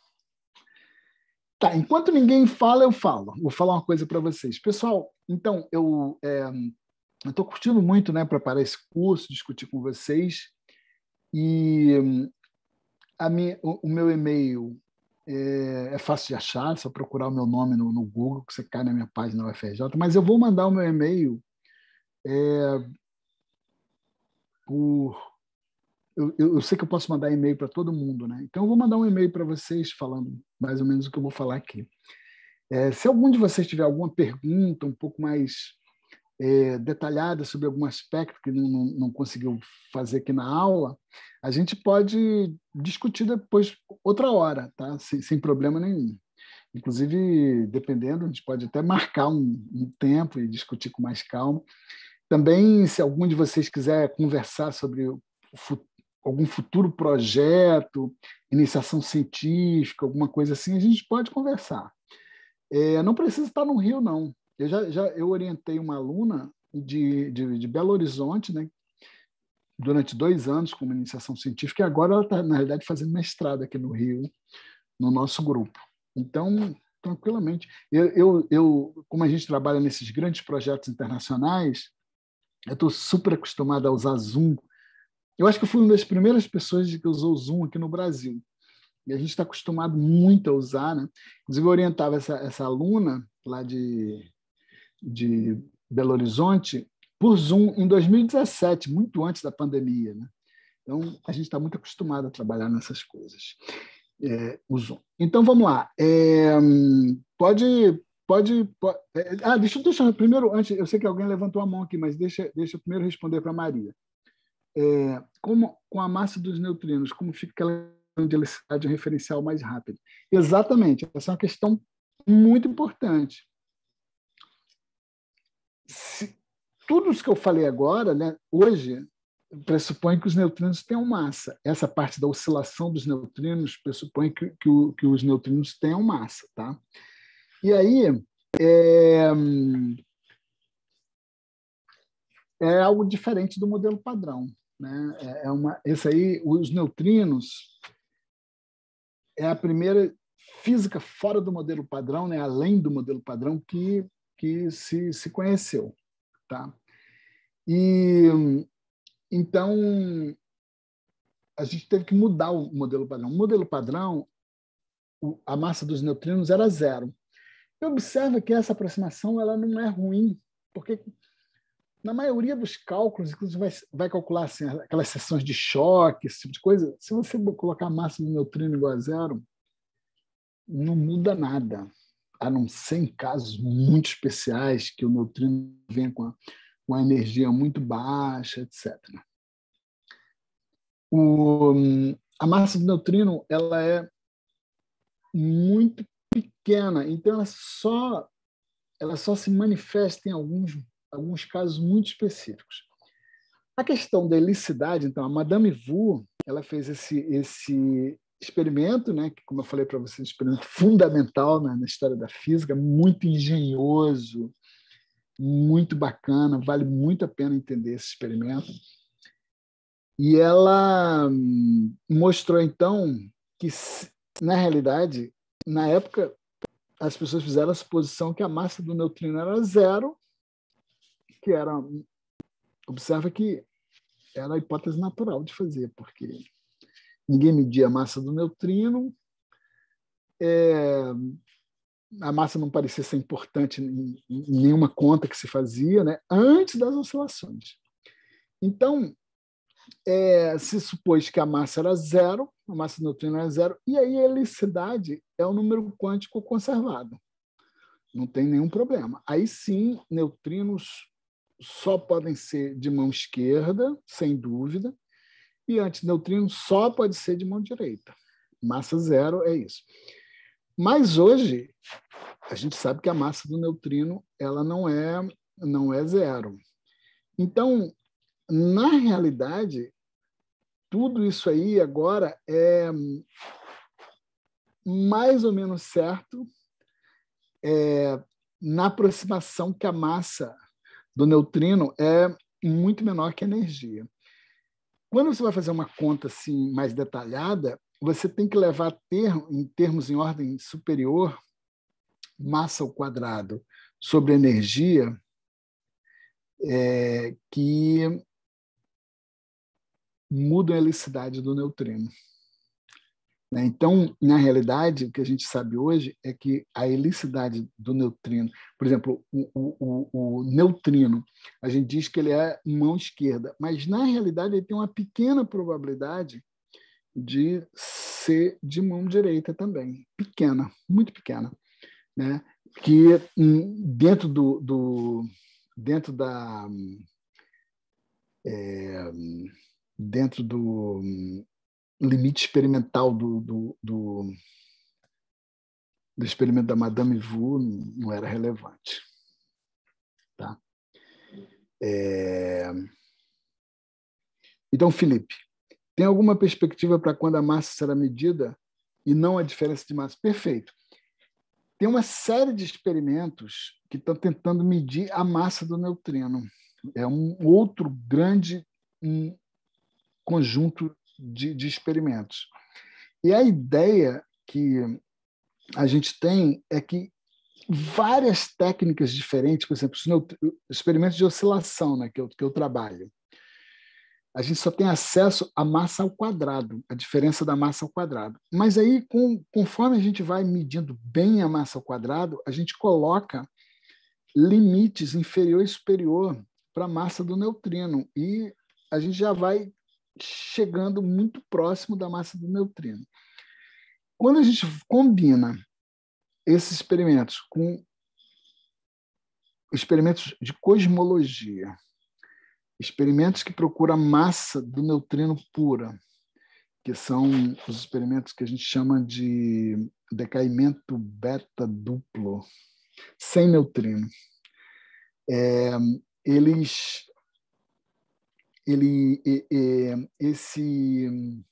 Tá, enquanto ninguém fala, eu falo. Vou falar uma coisa para vocês. Pessoal, então, eu é, estou curtindo muito, né, preparar esse curso, discutir com vocês. E a minha, o, o meu e-mail é, é fácil de achar, é só procurar o meu nome no, no Google, que você cai na minha página U F R J. Mas eu vou mandar o meu e-mail é, por... Eu, eu, eu sei que eu posso mandar e-mail para todo mundo, né? Então, eu vou mandar um e-mail para vocês falando mais ou menos o que eu vou falar aqui. É, se algum de vocês tiver alguma pergunta um pouco mais é, detalhada sobre algum aspecto que não, não, não conseguiu fazer aqui na aula, a gente pode discutir depois, outra hora, tá? Sem, sem problema nenhum. Inclusive, dependendo, a gente pode até marcar um, um tempo e discutir com mais calma. Também, se algum de vocês quiser conversar sobre o futuro, algum futuro projeto, iniciação científica, alguma coisa assim, a gente pode conversar. É, não precisa estar no Rio, não. Eu já, já eu orientei uma aluna de, de, de Belo Horizonte, né, durante dois anos como iniciação científica, e agora ela está, na realidade, fazendo mestrado aqui no Rio, no nosso grupo. Então, tranquilamente. Eu, eu, eu como a gente trabalha nesses grandes projetos internacionais, eu estou super acostumado a usar Zoom. Eu acho que eu fui uma das primeiras pessoas que usou o Zoom aqui no Brasil. E a gente está acostumado muito a usar, né? Inclusive, eu orientava essa, essa aluna lá de, de Belo Horizonte por Zoom em dois mil e dezessete, muito antes da pandemia, né? Então, a gente está muito acostumado a trabalhar nessas coisas. É, o Zoom. Então, vamos lá. É, pode... Pode, pode é, ah, deixa eu deixar primeiro, antes, eu sei que alguém levantou a mão aqui, mas deixa, deixa eu primeiro responder para a Maria. É, como, com a massa dos neutrinos, como fica aquela de eletricidade referencial mais rápida? Exatamente, essa é uma questão muito importante. Se, tudo isso que eu falei agora, né, hoje, pressupõe que os neutrinos tenham massa. Essa parte da oscilação dos neutrinos pressupõe que, que, o, que os neutrinos tenham massa. Tá? E aí, é, é algo diferente do modelo padrão. Né? É uma, esse aí, os neutrinos, é a primeira física fora do modelo padrão, né? Além do modelo padrão, que, que se, se conheceu. Tá? E, então, a gente teve que mudar o modelo padrão. O modelo padrão, a massa dos neutrinos era zero. E observa que essa aproximação ela não é ruim, porque na maioria dos cálculos, inclusive vai, vai calcular assim, aquelas seções de choque, esse tipo de coisa, se você colocar a massa do neutrino igual a zero, não muda nada, a não ser em casos muito especiais, que o neutrino vem com uma energia muito baixa, etcétera. O, a massa do neutrino ela é muito pequena, então ela só, ela só se manifesta em alguns alguns casos muito específicos. A questão da helicidade, então, a Madame Wu, ela fez esse, esse experimento, né, que, como eu falei para vocês, um experimento fundamental na, na história da física, muito engenhoso, muito bacana, vale muito a pena entender esse experimento. E ela mostrou, então, que, na realidade, na época, as pessoas fizeram a suposição que a massa do neutrino era zero, que era... Observa que era a hipótese natural de fazer, porque ninguém media a massa do neutrino, é, a massa não parecia ser importante em, em nenhuma conta que se fazia, né, antes das oscilações. Então, é, se supôs que a massa era zero, a massa do neutrino era zero, e aí a helicidade é o número quântico conservado. Não tem nenhum problema. Aí sim, neutrinos só podem ser de mão esquerda, sem dúvida, e antineutrino só pode ser de mão direita. Massa zero é isso. Mas hoje, a gente sabe que a massa do neutrino ela não é, não é zero. Então, na realidade, tudo isso aí agora é mais ou menos certo é, na aproximação que a massa do neutrino é muito menor que a energia. Quando você vai fazer uma conta assim mais detalhada, você tem que levar a termo, em termos em ordem superior, massa ao quadrado sobre energia, é, que mudam a helicidade do neutrino. Então, na realidade, o que a gente sabe hoje é que a helicidade do neutrino, por exemplo, o, o, o neutrino, a gente diz que ele é mão esquerda, mas na realidade ele tem uma pequena probabilidade de ser de mão direita também, pequena, muito pequena, né? Que dentro do, do dentro da é, dentro do limite experimental do, do, do, do experimento da Madame Wu não era relevante. Tá? É... Então, Felipe, tem alguma perspectiva para quando a massa será medida e não a diferença de massa? Perfeito. Tem uma série de experimentos que estão tentando medir a massa do neutrino. É um outro grande um conjunto de, de experimentos. E a ideia que a gente tem é que várias técnicas diferentes, por exemplo, experimentos de oscilação, né, que, eu, que eu trabalho, a gente só tem acesso à massa ao quadrado, a diferença da massa ao quadrado. Mas aí, com, conforme a gente vai medindo bem a massa ao quadrado, a gente coloca limites inferior e superior para a massa do neutrino, e a gente já vai chegando muito próximo da massa do neutrino. Quando a gente combina esses experimentos com experimentos de cosmologia, experimentos que procuram a massa do neutrino pura, que são os experimentos que a gente chama de decaimento beta duplo, sem neutrino, é, eles ele, é, esse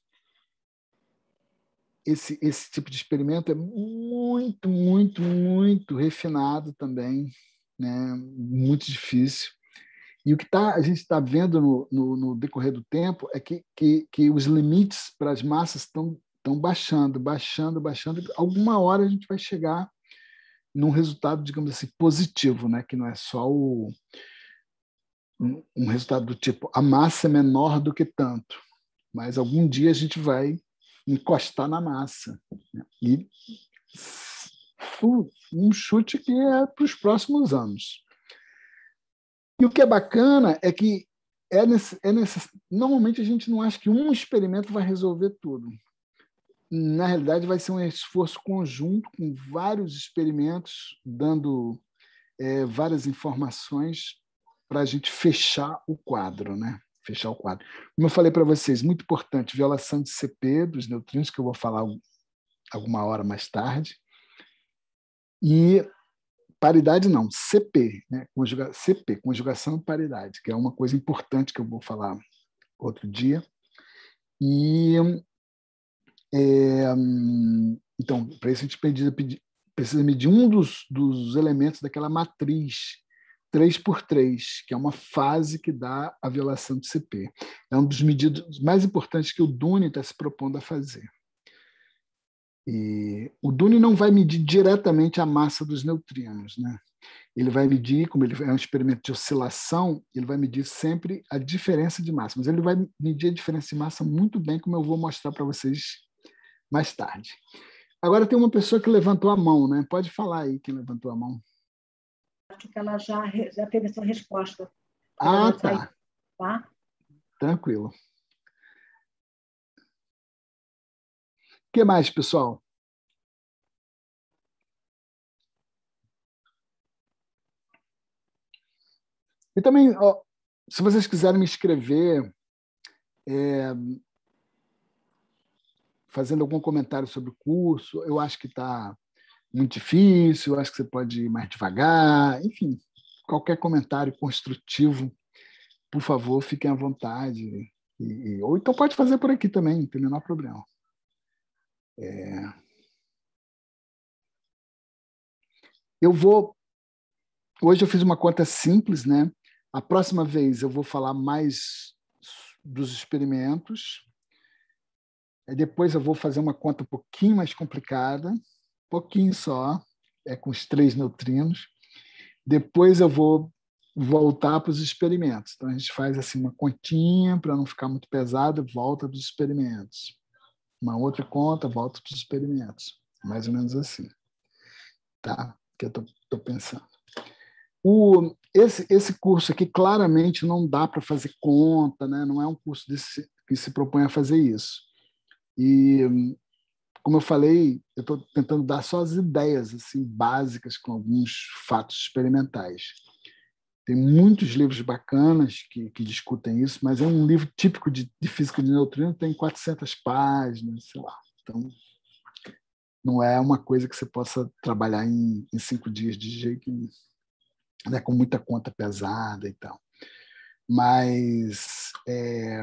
Esse, esse tipo de experimento é muito, muito, muito refinado também, né? Muito difícil. E o que tá, a gente está vendo no, no, no decorrer do tempo é que, que, que os limites para as massas estão estão baixando, baixando, baixando. Alguma hora a gente vai chegar num resultado, digamos assim, positivo, né? Que não é só o, um, um resultado do tipo a massa é menor do que tanto, mas algum dia a gente vai encostar na massa. E um chute que é para os próximos anos. E o que é bacana é que é nesse, é nesse, normalmente a gente não acha que um experimento vai resolver tudo. Na realidade, vai ser um esforço conjunto com vários experimentos, dando é, várias informações para a gente fechar o quadro, né? Fechar o quadro. Como eu falei para vocês, muito importante, violação de C P dos neutrinos, que eu vou falar alguma hora mais tarde. E paridade não, C P, né? Conjuga, C P, conjugação e paridade, que é uma coisa importante que eu vou falar outro dia. E é, então, para isso a gente precisa, precisa medir um dos, dos elementos daquela matriz três por três, que é uma fase que dá a violação de C P. É um dos medidos mais importantes que o Dune está se propondo a fazer. E o Dune não vai medir diretamente a massa dos neutrinos, né? Ele vai medir, como ele é um experimento de oscilação, ele vai medir sempre a diferença de massa, mas ele vai medir a diferença de massa muito bem, como eu vou mostrar para vocês mais tarde. Agora tem uma pessoa que levantou a mão, né? Pode falar aí quem levantou a mão. Acho que ela já, já teve essa resposta. Ah, tá. Tá? Tranquilo. O que mais, pessoal? E também, ó, se vocês quiserem me escrever, é, fazendo algum comentário sobre o curso, eu acho que está muito difícil, eu acho que você pode ir mais devagar, enfim, qualquer comentário construtivo, por favor, fiquem à vontade. E, e, ou então pode fazer por aqui também, não tem o menor problema. É... Eu vou... Hoje eu fiz uma conta simples, né? A próxima vez eu vou falar mais dos experimentos. Aí depois eu vou fazer uma conta um pouquinho mais complicada, um pouquinho só, é com os três neutrinos. Depois eu vou voltar para os experimentos. Então a gente faz assim uma continha para não ficar muito pesado, volta dos experimentos. Uma outra conta, volta dos experimentos. Mais ou menos assim. Tá? Que eu estou pensando. O, esse, esse curso aqui claramente não dá para fazer conta, né? Não é um curso desse, que se propõe a fazer isso. E, como eu falei, eu estou tentando dar só as ideias assim, básicas com alguns fatos experimentais. Tem muitos livros bacanas que, que discutem isso, mas é um livro típico de, de física de neutrino, tem quatrocentas páginas, sei lá. Então, não é uma coisa que você possa trabalhar em, em cinco dias de jeito nenhum, né, com muita conta pesada e tal. Mas é,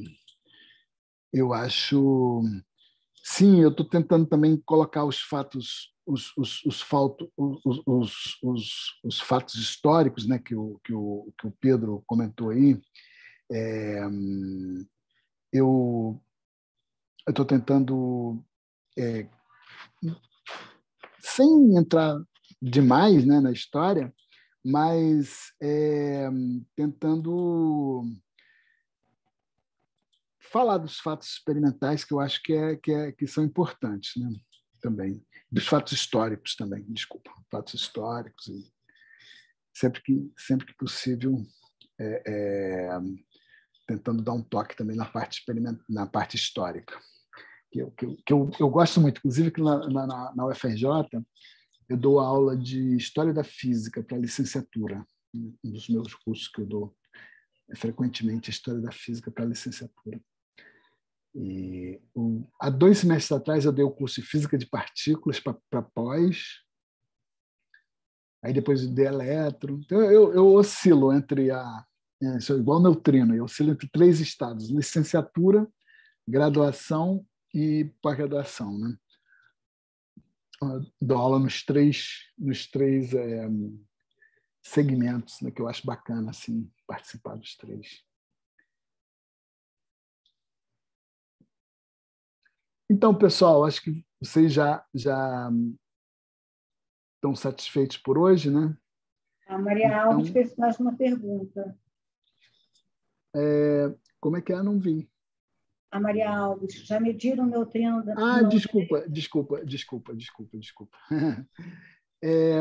eu acho... Sim, eu estou tentando também colocar os fatos, os, os, os, falto, os, os, os, os fatos históricos, né, que, o, que, o, que o Pedro comentou aí. É, eu estou tentando, é, sem entrar demais, né, na história, mas é, tentando falar dos fatos experimentais que eu acho que, é, que, é, que são importantes, né? Também. Dos fatos históricos também, desculpa. Fatos históricos. E sempre, que, sempre que possível, é, é, tentando dar um toque também na parte, experiment, na parte histórica. Que, eu, que, eu, que eu, eu gosto muito. Inclusive, que na, na, na U F R J, eu dou aula de História da Física para licenciatura. Um dos meus cursos que eu dou é frequentemente História da Física para licenciatura. E, um, há dois semestres atrás eu dei o curso de Física de Partículas para pós, aí depois eu dei eletro. Então eu, eu oscilo entre a... É, sou igual neutrino, eu oscilo entre três estados, licenciatura, graduação e pós-graduação, né? Eu dou aula nos três, nos três é, segmentos, né, que eu acho bacana assim, participar dos três. Então, pessoal, acho que vocês já, já estão satisfeitos por hoje, né? A Maria então, Alves fez mais uma pergunta. É, como é que é? Não vi. A Maria Alves, já mediram o neutrino... Da... Ah, não, desculpa, é... desculpa, desculpa, desculpa, desculpa. É...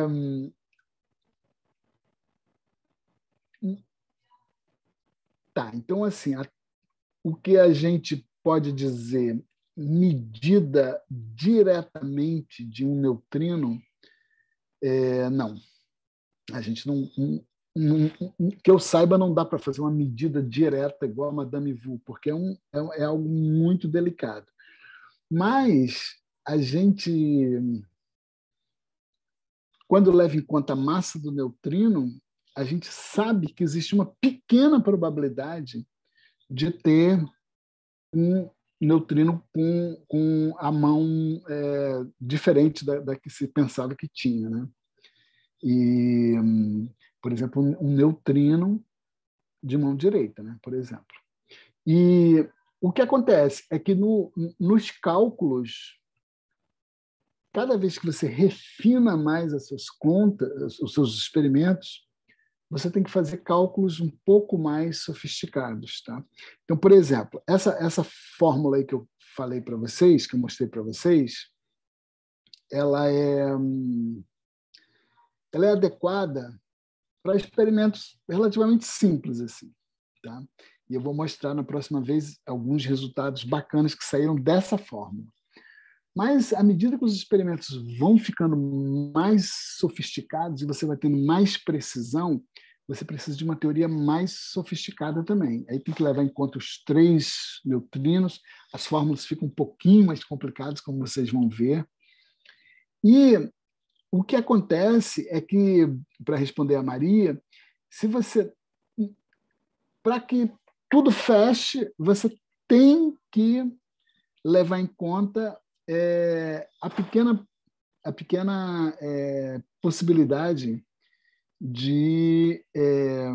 Tá, então, assim, a... o que a gente pode dizer medida diretamente de um neutrino, é... não. A gente não, não, não... Que eu saiba, não dá para fazer uma medida direta igual a Madame Vu, porque é, um, é, é algo muito delicado. Mas a gente... quando leva em conta a massa do neutrino, a gente sabe que existe uma pequena probabilidade de ter um neutrino com, com a mão é, diferente da, da que se pensava que tinha, né? E, por exemplo, um neutrino de mão direita, né? Por exemplo. E o que acontece é que no, nos cálculos, cada vez que você refina mais as suas contas, os seus experimentos, você tem que fazer cálculos um pouco mais sofisticados, tá? Então, por exemplo, essa, essa fórmula aí que eu falei para vocês, que eu mostrei para vocês, ela é, ela é adequada para experimentos relativamente simples, assim, tá? E eu vou mostrar na próxima vez alguns resultados bacanas que saíram dessa fórmula. Mas, à medida que os experimentos vão ficando mais sofisticados e você vai tendo mais precisão, você precisa de uma teoria mais sofisticada também. Aí tem que levar em conta os três neutrinos, as fórmulas ficam um pouquinho mais complicadas, como vocês vão ver. E o que acontece é que, para responder a Maria, se você, para que tudo feche, você tem que levar em conta é, a pequena, a pequena é, possibilidade de, é,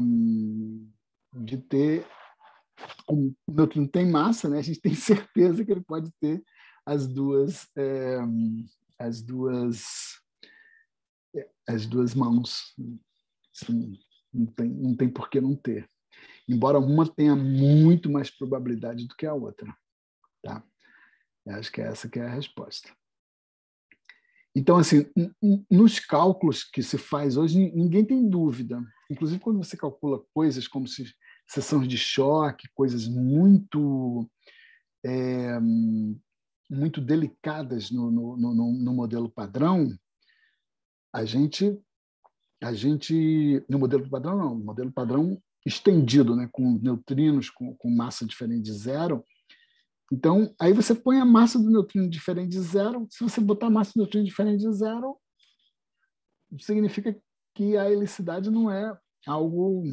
de ter, como o neutrino tem massa, né? A gente tem certeza que ele pode ter as duas, é, as duas, as duas mãos. Assim, não tem, não tem por que não ter. Embora uma tenha muito mais probabilidade do que a outra. Tá? Eu acho que é essa que é a resposta. Então, assim, nos cálculos que se faz hoje, ninguém tem dúvida. Inclusive, quando você calcula coisas como se, seções de choque, coisas muito, é, muito delicadas no, no, no, no modelo padrão, a gente, a gente... No modelo padrão, não. No modelo padrão estendido, né, com neutrinos, com, com massa diferente de zero. Então, aí você põe a massa do neutrino diferente de zero. Se você botar a massa do neutrino diferente de zero, significa que a helicidade não é algo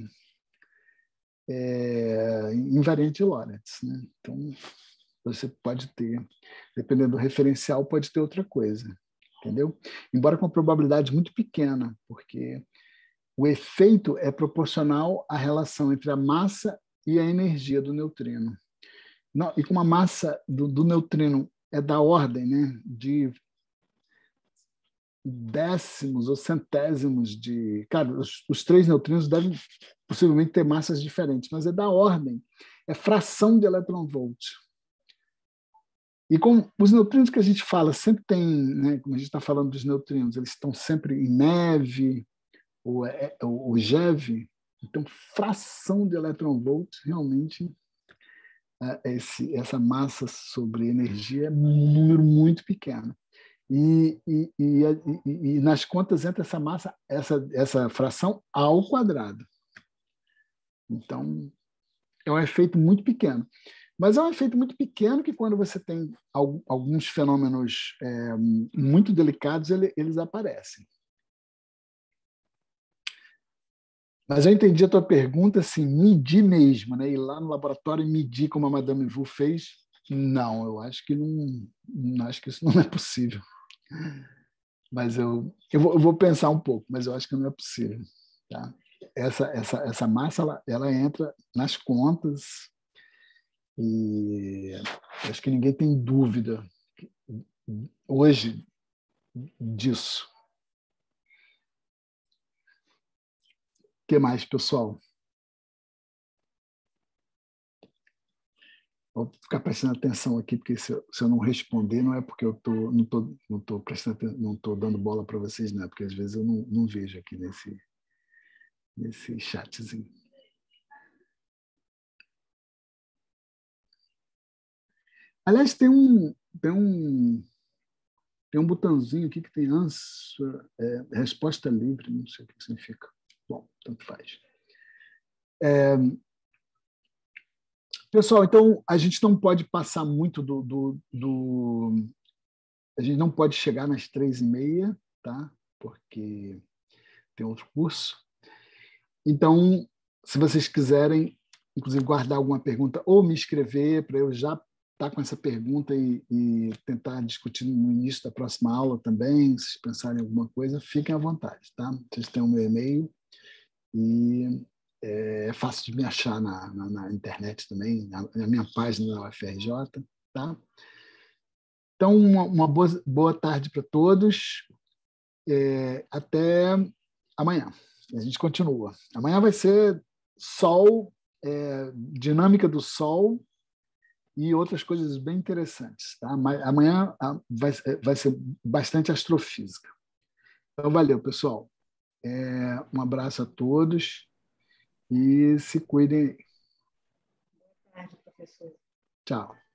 é, invariante de Lorentz, né? Então, você pode ter, dependendo do referencial, pode ter outra coisa, entendeu? Embora com uma probabilidade muito pequena, porque o efeito é proporcional à relação entre a massa e a energia do neutrino. Não, e como a massa do, do neutrino é da ordem, né, de décimos ou centésimos de... Cara, os, os três neutrinos devem possivelmente ter massas diferentes, mas é da ordem, é fração de elétron-volt. E com os neutrinos que a gente fala sempre tem, né, como a gente está falando dos neutrinos, eles estão sempre em neve ou, é, ou, ou GeV, então fração de elétron-volt realmente... Esse, essa massa sobre energia é um número muito pequeno. E, e, e, e, e nas contas entra essa massa, essa, essa fração ao quadrado. Então, é um efeito muito pequeno. Mas é um efeito muito pequeno que, quando você tem alguns fenômenos é, muito delicados, ele, eles aparecem. Mas eu entendi a tua pergunta, assim, medir mesmo, né? Ir lá no laboratório e medir como a Madame Vu fez. Não, eu acho que não, não acho que isso não é possível. Mas eu, eu, vou, eu vou pensar um pouco, mas eu acho que não é possível. Tá? Essa, essa, essa massa ela, ela entra nas contas e acho que ninguém tem dúvida hoje disso. O que mais, pessoal? Vou ficar prestando atenção aqui, porque se eu, se eu não responder, não é porque eu tô, não estou não tô prestando, não tô dando bola para vocês, não, porque às vezes eu não, não vejo aqui nesse, nesse chatzinho. Aliás, tem um, tem um, tem um botãozinho aqui que tem answer, é, resposta livre, não sei o que significa. Bom, tanto faz. É, pessoal, então a gente não pode passar muito do, do, do... A gente não pode chegar nas três e meia, tá? porque tem outro curso. Então, se vocês quiserem, inclusive, guardar alguma pergunta ou me escrever para eu já estar com essa pergunta e, e tentar discutir no início da próxima aula também, se vocês pensarem em alguma coisa, fiquem à vontade, tá? Vocês têm o meu e-mail e é fácil de me achar na, na, na internet também, na, na minha página da U F R J, tá? Então, uma, uma boa, boa tarde para todos. É, até amanhã. A gente continua. Amanhã vai ser sol, é, dinâmica do sol e outras coisas bem interessantes. Tá? Amanhã vai, vai ser bastante astrofísica. Então, valeu, pessoal. É, um abraço a todos e se cuidem. Boa tarde, professor. Tchau.